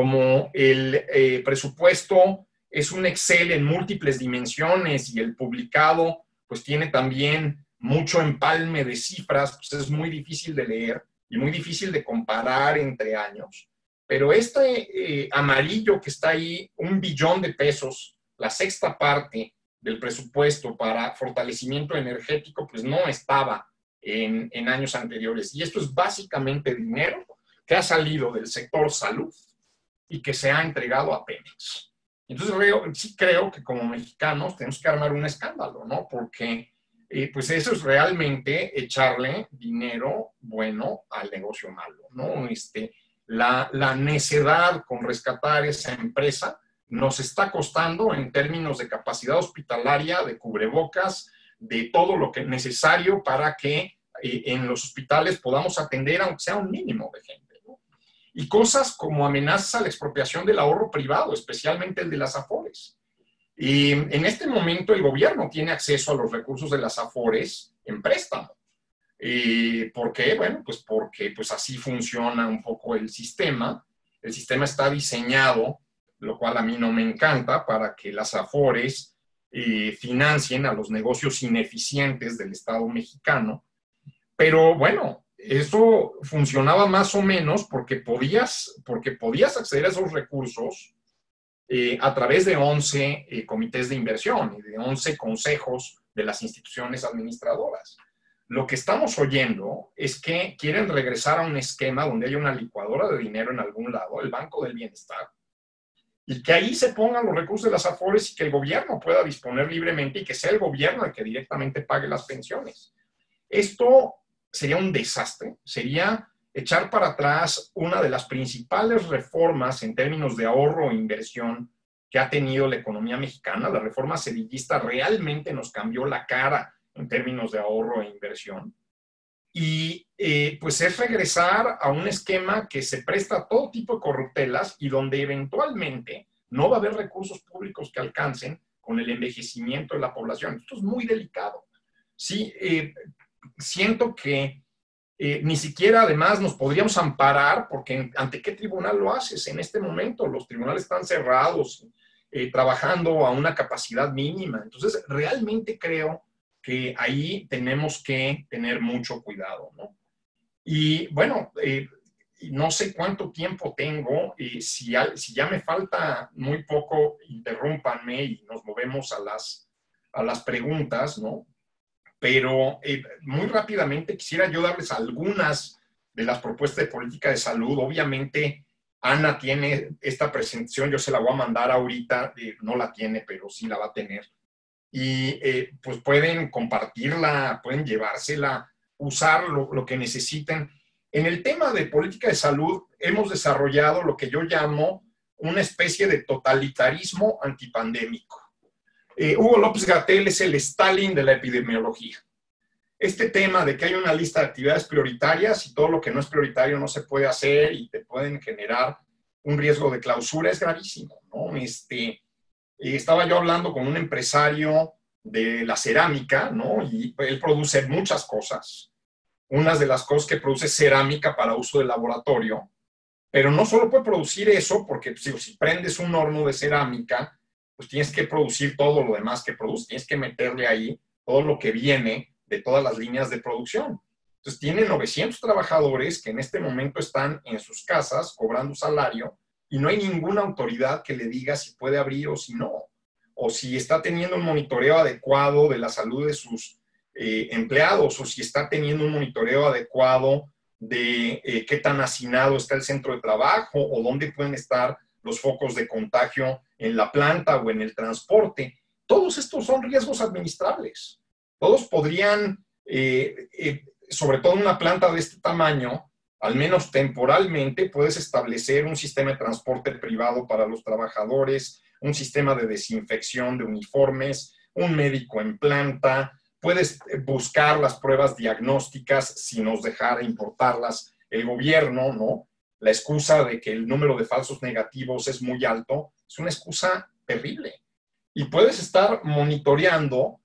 el presupuesto es un Excel en múltiples dimensiones y el publicado pues tiene también mucho empalme de cifras, pues es muy difícil de leer y muy difícil de comparar entre años. Pero este amarillo que está ahí, 1 billón de pesos, la sexta parte del presupuesto para fortalecimiento energético, pues no estaba en años anteriores. Y esto es básicamente dinero que ha salido del sector salud y que se ha entregado a Pemex. Entonces, sí creo que como mexicanos tenemos que armar un escándalo, ¿no? Porque pues eso es realmente echarle dinero bueno al negocio malo, ¿no? La necedad con rescatar esa empresa nos está costando en términos de capacidad hospitalaria, de cubrebocas, de todo lo que es necesario para que en los hospitales podamos atender, aunque sea un mínimo de gente, ¿no? Y cosas como amenazas a la expropiación del ahorro privado, especialmente el de las Afores. Y en este momento el gobierno tiene acceso a los recursos de las Afores en préstamo. ¿Por qué? Bueno, pues porque pues así funciona un poco el sistema. El sistema está diseñado, lo cual a mí no me encanta, para que las Afores financien a los negocios ineficientes del Estado mexicano. Pero bueno, eso funcionaba más o menos porque podías acceder a esos recursos a través de 11 comités de inversión y de 11 consejos de las instituciones administradoras. Lo que estamos oyendo es que quieren regresar a un esquema donde haya una licuadora de dinero en algún lado, el Banco del Bienestar, y que ahí se pongan los recursos de las Afores y que el gobierno pueda disponer libremente y que sea el gobierno el que directamente pague las pensiones. Esto sería un desastre, sería echar para atrás una de las principales reformas en términos de ahorro e inversión que ha tenido la economía mexicana. La reforma sedillista realmente nos cambió la cara en términos de ahorro e inversión. Y pues es regresar a un esquema que se presta a todo tipo de corruptelas y donde eventualmente no va a haber recursos públicos que alcancen con el envejecimiento de la población. Esto es muy delicado. Sí, siento que ni siquiera además nos podríamos amparar, porque ¿ante qué tribunal lo haces en este momento? Los tribunales están cerrados, trabajando a una capacidad mínima. Entonces, realmente creo que ahí tenemos que tener mucho cuidado, ¿no? Y bueno, no sé cuánto tiempo tengo, si ya me falta muy poco, interrúmpanme y nos movemos a las preguntas, ¿no? Pero muy rápidamente quisiera yo darles algunas de las propuestas de política de salud. Obviamente, Ana tiene esta presentación, yo se la voy a mandar ahorita, no la tiene, pero sí la va a tener. Y pues pueden compartirla, pueden llevársela, usar lo que necesiten. En el tema de política de salud hemos desarrollado lo que yo llamo una especie de totalitarismo antipandémico. Hugo López-Gatell es el Stalin de la epidemiología. Este tema de que hay una lista de actividades prioritarias y todo lo que no es prioritario no se puede hacer y te pueden generar un riesgo de clausura es gravísimo, ¿no? Estaba yo hablando con un empresario de la cerámica, ¿no? Y él produce muchas cosas. Unas de las cosas que produce es cerámica para uso de laboratorio, pero no solo puede producir eso, porque si prendes un horno de cerámica, pues tienes que producir todo lo demás que produce, tienes que meterle ahí todo lo que viene de todas las líneas de producción. Entonces tiene 900 trabajadores que en este momento están en sus casas cobrando salario y no hay ninguna autoridad que le diga si puede abrir o si no, o si está teniendo un monitoreo adecuado de la salud de sus empleados, o si está teniendo un monitoreo adecuado de qué tan hacinado está el centro de trabajo o dónde pueden estar los focos de contagio en la planta o en el transporte. Todos estos son riesgos administrables. Todos podrían, sobre todo en una planta de este tamaño, al menos temporalmente, puedes establecer un sistema de transporte privado para los trabajadores, un sistema de desinfección de uniformes, un médico en planta, puedes buscar las pruebas diagnósticas si nos dejara importarlas el gobierno, ¿no? La excusa de que el número de falsos negativos es muy alto es una excusa terrible. Y puedes estar monitoreando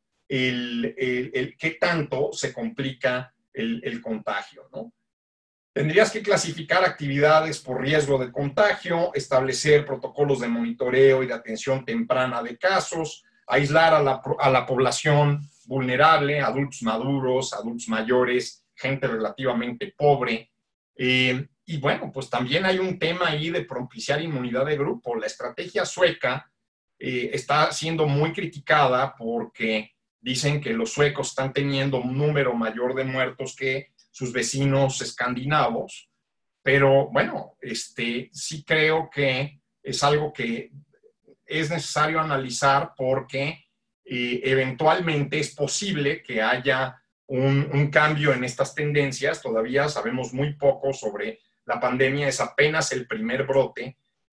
qué tanto se complica el contagio, ¿no? Tendrías que clasificar actividades por riesgo de contagio, establecer protocolos de monitoreo y de atención temprana de casos, aislar a la población vulnerable, adultos maduros, adultos mayores, gente relativamente pobre. Y bueno, pues también hay un tema ahí de propiciar inmunidad de grupo. La estrategia sueca está siendo muy criticada porque dicen que los suecos están teniendo un número mayor de muertos que sus vecinos escandinavos, pero bueno, sí creo que es algo que es necesario analizar porque eventualmente es posible que haya un cambio en estas tendencias. Todavía sabemos muy poco sobre la pandemia, es apenas el primer brote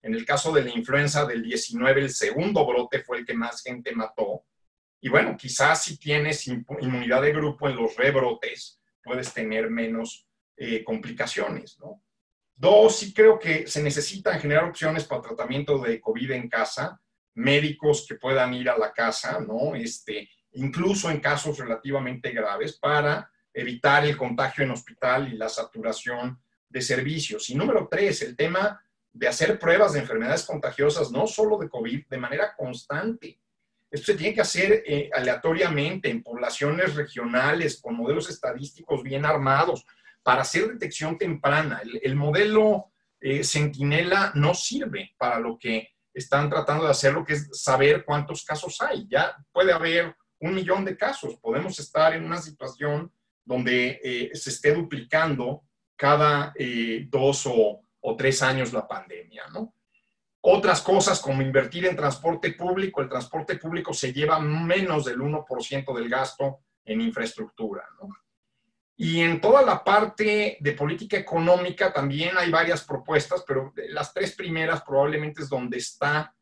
En el caso de la influenza del 19, el segundo brote fue el que más gente mató. Y bueno, quizás si tienes inmunidad de grupo en los rebrotes, puedes tener menos complicaciones, ¿no? Dos, sí creo que se necesitan generar opciones para tratamiento de COVID en casa, médicos que puedan ir a la casa, ¿no? Incluso en casos relativamente graves, para evitar el contagio en hospital y la saturación de servicios. Y número tres, el tema de hacer pruebas de enfermedades contagiosas, no solo de COVID, de manera constante. Esto se tiene que hacer aleatoriamente en poblaciones regionales, con modelos estadísticos bien armados, para hacer detección temprana. El modelo Centinela no sirve para lo que están tratando de hacer, lo que es saber cuántos casos hay. Ya puede haber 1 millón de casos. Podemos estar en una situación donde se esté duplicando cada 2 o 3 años la pandemia, ¿no? Otras cosas como invertir en transporte público. El transporte público se lleva menos del 1% del gasto en infraestructura, ¿no? Y en toda la parte de política económica también hay varias propuestas, pero las 3 primeras probablemente es donde está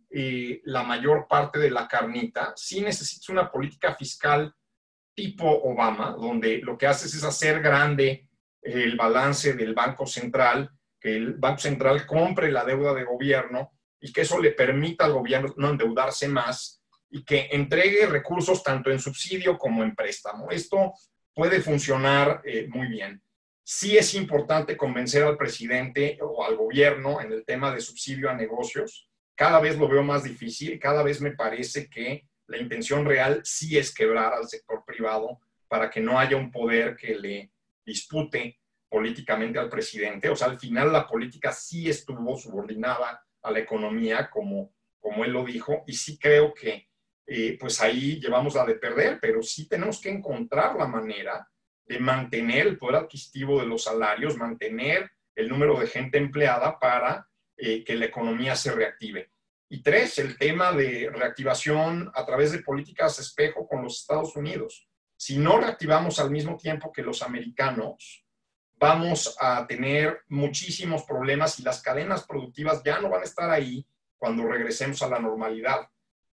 la mayor parte de la carnita. Sí necesitas una política fiscal tipo Obama, donde lo que haces es hacer grande el balance del Banco Central, que el Banco Central compre la deuda de gobierno y que eso le permita al gobierno no endeudarse más y que entregue recursos tanto en subsidio como en préstamo. Esto puede funcionar muy bien. Sí es importante convencer al presidente o al gobierno en el tema de subsidio a negocios. Cada vez lo veo más difícil, cada vez me parece que la intención real sí es quebrar al sector privado para que no haya un poder que le dispute políticamente al presidente. O sea, al final la política sí estuvo subordinada a la economía, como él lo dijo, y sí creo que pues ahí llevamos la de perder, pero sí tenemos que encontrar la manera de mantener el poder adquisitivo de los salarios, mantener el número de gente empleada para que la economía se reactive. Y 3, el tema de reactivación a través de políticas espejo con los Estados Unidos. Si no reactivamos al mismo tiempo que los americanos, vamos a tener muchísimos problemas y las cadenas productivas ya no van a estar ahí cuando regresemos a la normalidad.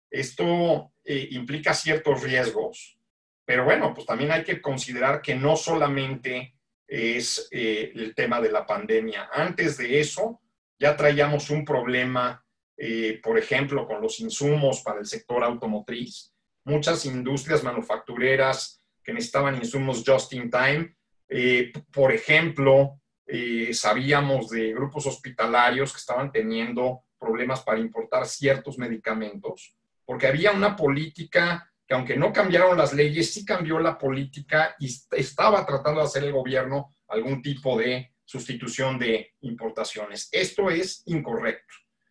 Esto implica ciertos riesgos, pero bueno, pues también hay que considerar que no solamente es el tema de la pandemia. Antes de eso, ya traíamos un problema, por ejemplo, con los insumos para el sector automotriz. Muchas industrias manufactureras que necesitaban insumos just in time. Por ejemplo, sabíamos de grupos hospitalarios que estaban teniendo problemas para importar ciertos medicamentos, porque había una política que, aunque no cambiaron las leyes, sí cambió la política y estaba tratando de hacer el gobierno algún tipo de sustitución de importaciones. Esto es incorrecto.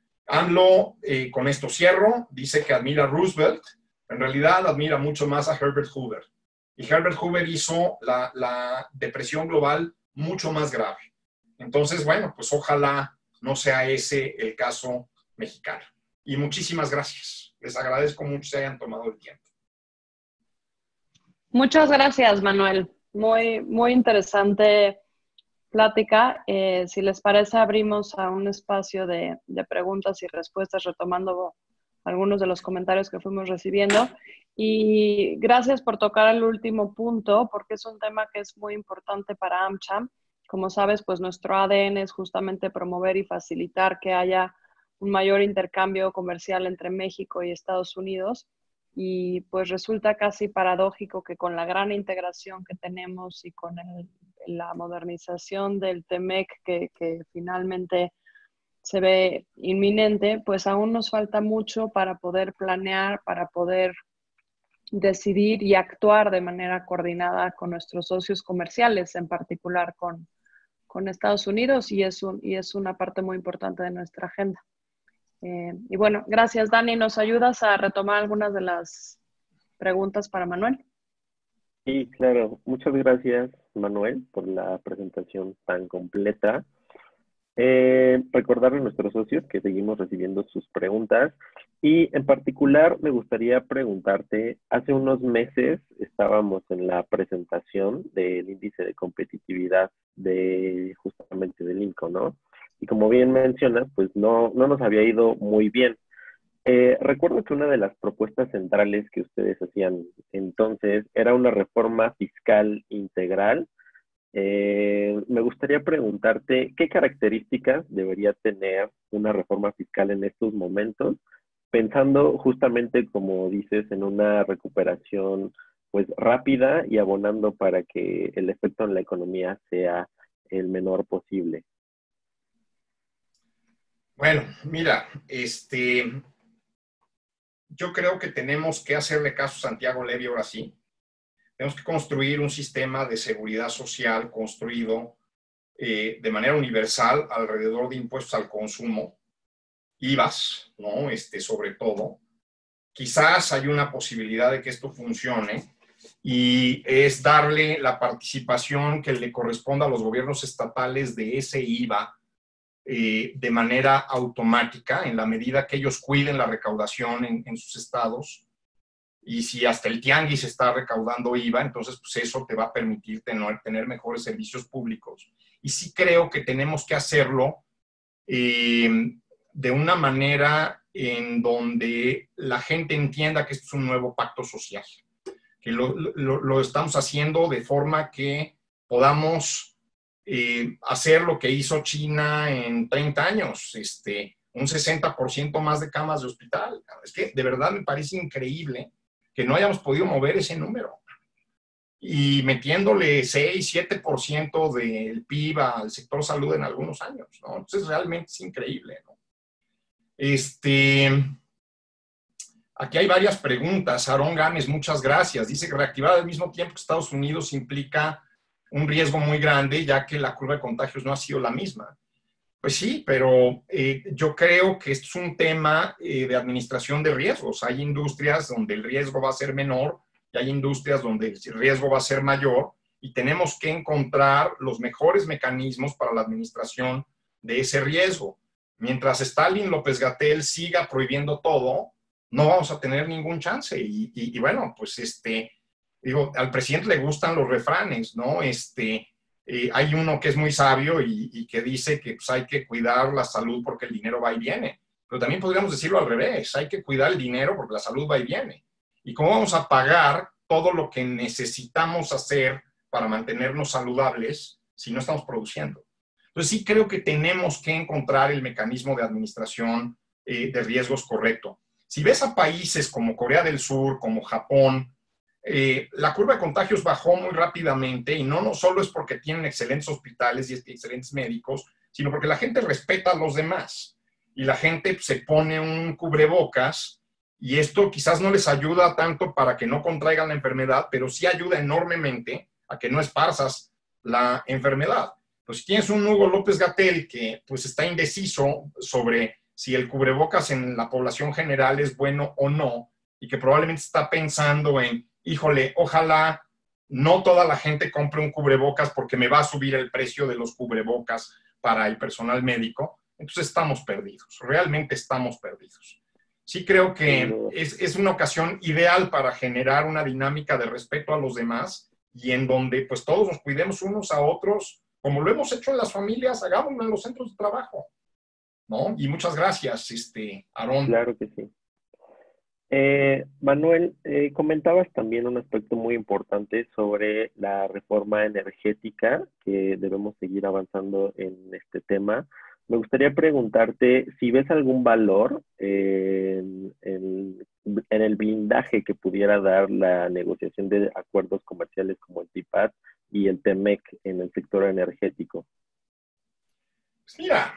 AMLO, con esto cierro, dice que admira a Roosevelt, en realidad admira mucho más a Herbert Hoover. Y Herbert Hoover hizo la depresión global mucho más grave. Entonces, bueno, pues ojalá no sea ese el caso mexicano. Y muchísimas gracias. Les agradezco mucho que se hayan tomado el tiempo. Muchas gracias, Manuel. Muy, muy interesante plática. Si les parece, abrimos a un espacio de preguntas y respuestas, retomando algunos de los comentarios que fuimos recibiendo. Y gracias por tocar el último punto, porque es un tema que es muy importante para AmCham. Como sabes, pues nuestro ADN es justamente promover y facilitar que haya un mayor intercambio comercial entre México y Estados Unidos. Y pues resulta casi paradójico que con la gran integración que tenemos y con la modernización del TEMEC que finalmente se ve inminente, pues aún nos falta mucho para poder planear, para poder decidir y actuar de manera coordinada con nuestros socios comerciales, en particular con Estados Unidos, y es una parte muy importante de nuestra agenda. Y bueno, gracias, Dani. ¿Nos ayudas a retomar algunas de las preguntas para Manuel? Sí, claro. Muchas gracias, Manuel, por la presentación tan completa. Recordarle a nuestros socios que seguimos recibiendo sus preguntas y en particular me gustaría preguntarte, hace unos meses estábamos en la presentación del índice de competitividad justamente del INCO, ¿no? y como bien mencionas, pues no nos había ido muy bien. Recuerdo que una de las propuestas centrales que ustedes hacían entonces era una reforma fiscal integral. Me gustaría preguntarte qué características debería tener una reforma fiscal en estos momentos, pensando justamente, como dices, en una recuperación pues rápida y abonando para que el efecto en la economía sea el menor posible. Bueno, mira, yo creo que tenemos que hacerle caso a Santiago Levy ahora sí. Tenemos que construir un sistema de seguridad social construido de manera universal alrededor de impuestos al consumo, IVAs, ¿no? Sobre todo. Quizás hay una posibilidad de que esto funcione y es darle la participación que le corresponda a los gobiernos estatales de ese IVA de manera automática, en la medida que ellos cuiden la recaudación en sus estados. Y si hasta el tianguis está recaudando IVA, entonces pues eso te va a permitir tener mejores servicios públicos. Y sí creo que tenemos que hacerlo de una manera en donde la gente entienda que esto es un nuevo pacto social, que lo estamos haciendo de forma que podamos hacer lo que hizo China en 30 años, un 60% más de camas de hospital. Es que de verdad me parece increíble que no hayamos podido mover ese número. Y metiéndole 6-7% del PIB al sector salud en algunos años, ¿no? Entonces realmente es increíble, ¿no? Aquí hay varias preguntas. Aarón Gámez, muchas gracias. Dice que reactivar al mismo tiempo que Estados Unidos implica un riesgo muy grande, ya que la curva de contagios no ha sido la misma. Pues sí, pero yo creo que esto es un tema de administración de riesgos. Hay industrias donde el riesgo va a ser menor y hay industrias donde el riesgo va a ser mayor y tenemos que encontrar los mejores mecanismos para la administración de ese riesgo. Mientras Stalin López-Gatell siga prohibiendo todo, no vamos a tener ningún chance. Y bueno, pues digo, al presidente le gustan los refranes, ¿no? Hay uno que es muy sabio y que dice que pues, hay que cuidar la salud porque el dinero va y viene. Pero también podríamos decirlo al revés, hay que cuidar el dinero porque la salud va y viene. ¿Y cómo vamos a pagar todo lo que necesitamos hacer para mantenernos saludables si no estamos produciendo? Entonces sí creo que tenemos que encontrar el mecanismo de administración de riesgos correcto. Si ves a países como Corea del Sur, como Japón, la curva de contagios bajó muy rápidamente y no solo es porque tienen excelentes hospitales y excelentes médicos, sino porque la gente respeta a los demás y la gente se pone un cubrebocas y esto quizás no les ayuda tanto para que no contraigan la enfermedad, pero sí ayuda enormemente a que no esparzas la enfermedad. Pues si tienes un Hugo López-Gatell que pues está indeciso sobre si el cubrebocas en la población general es bueno o no y que probablemente está pensando en híjole, ojalá no toda la gente compre un cubrebocas porque me va a subir el precio de los cubrebocas para el personal médico. Entonces estamos perdidos, realmente estamos perdidos. Sí creo que es una ocasión ideal para generar una dinámica de respeto a los demás y en donde pues todos nos cuidemos unos a otros, como lo hemos hecho en las familias, hagámoslo en los centros de trabajo, ¿no? Y muchas gracias, Aarón. Claro que sí. Manuel, comentabas también un aspecto muy importante sobre la reforma energética, que debemos seguir avanzando en este tema. Me gustaría preguntarte si ves algún valor en el blindaje que pudiera dar la negociación de acuerdos comerciales como el TIPAD y el TEMEC en el sector energético. Pues mira,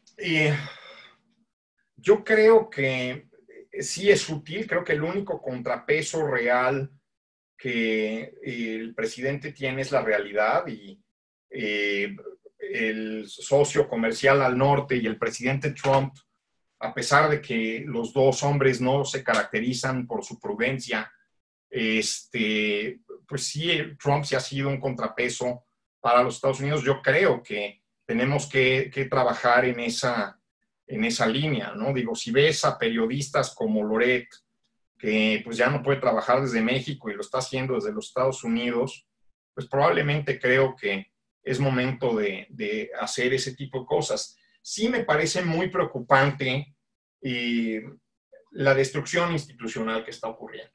yo creo que sí es útil, creo que el único contrapeso real que el presidente tiene es la realidad y el socio comercial al norte y el presidente Trump, a pesar de que los dos hombres no se caracterizan por su prudencia, pues sí, Trump sí ha sido un contrapeso para los Estados Unidos. Yo creo que tenemos que trabajar en esa línea, ¿no? Digo, si ves a periodistas como Loret, que pues ya no puede trabajar desde México y lo está haciendo desde los Estados Unidos, pues probablemente creo que es momento de hacer ese tipo de cosas. sí me parece muy preocupante la destrucción institucional que está ocurriendo.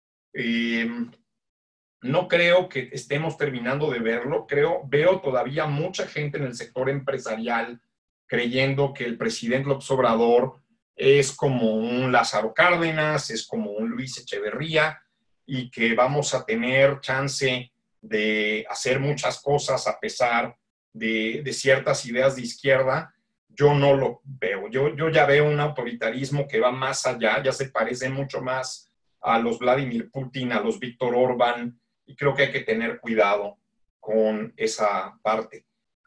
No creo que estemos terminando de verlo. Veo todavía mucha gente en el sector empresarial creyendo que el presidente López Obrador es como un Lázaro Cárdenas, es como un Luis Echeverría, y que vamos a tener chance de hacer muchas cosas a pesar de ciertas ideas de izquierda. Yo no lo veo. Yo ya veo un autoritarismo que va más allá, ya se parece mucho más a los Vladimir Putin, a los Víctor Orbán, y creo que hay que tener cuidado con esa parte.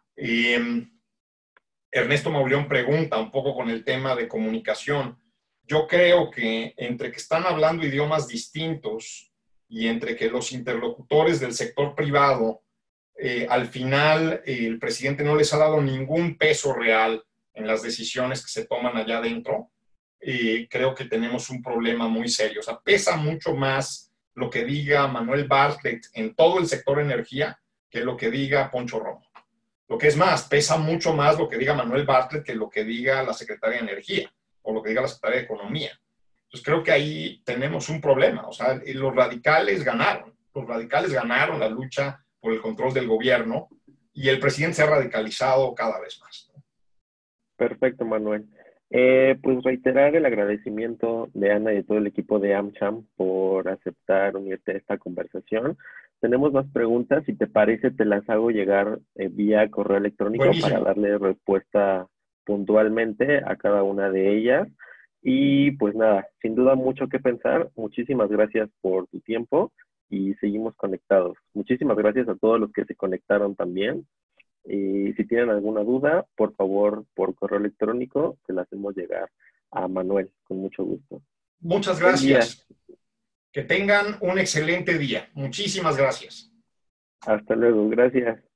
Ernesto Mauleón pregunta un poco con el tema de comunicación. Yo creo que entre que están hablando idiomas distintos y entre que los interlocutores del sector privado, al final el presidente no les ha dado ningún peso real en las decisiones que se toman allá adentro, creo que tenemos un problema muy serio. O sea, pesa mucho más lo que diga Manuel Bartlett en todo el sector energía que lo que diga Poncho Romo. Lo que es más, pesa mucho más lo que diga Manuel Bartlett que lo que diga la secretaria de Energía o lo que diga la secretaria de Economía. Entonces creo que ahí tenemos un problema. O sea, los radicales ganaron. Los radicales ganaron la lucha por el control del gobierno y el presidente se ha radicalizado cada vez más. Perfecto, Manuel. Pues reiterar el agradecimiento de Ana y de todo el equipo de AmCham por aceptar unirte a esta conversación. Tenemos más preguntas, si te parece te las hago llegar vía correo electrónico. Buenísimo. Para darle respuesta puntualmente a cada una de ellas. Y pues nada, sin duda mucho que pensar. Muchísimas gracias por tu tiempo y seguimos conectados. Muchísimas gracias a todos los que se conectaron también. Y si tienen alguna duda, por favor, por correo electrónico, se la hacemos llegar a Manuel, con mucho gusto. Muchas gracias. Que tengan un excelente día. Muchísimas gracias. Hasta luego. Gracias.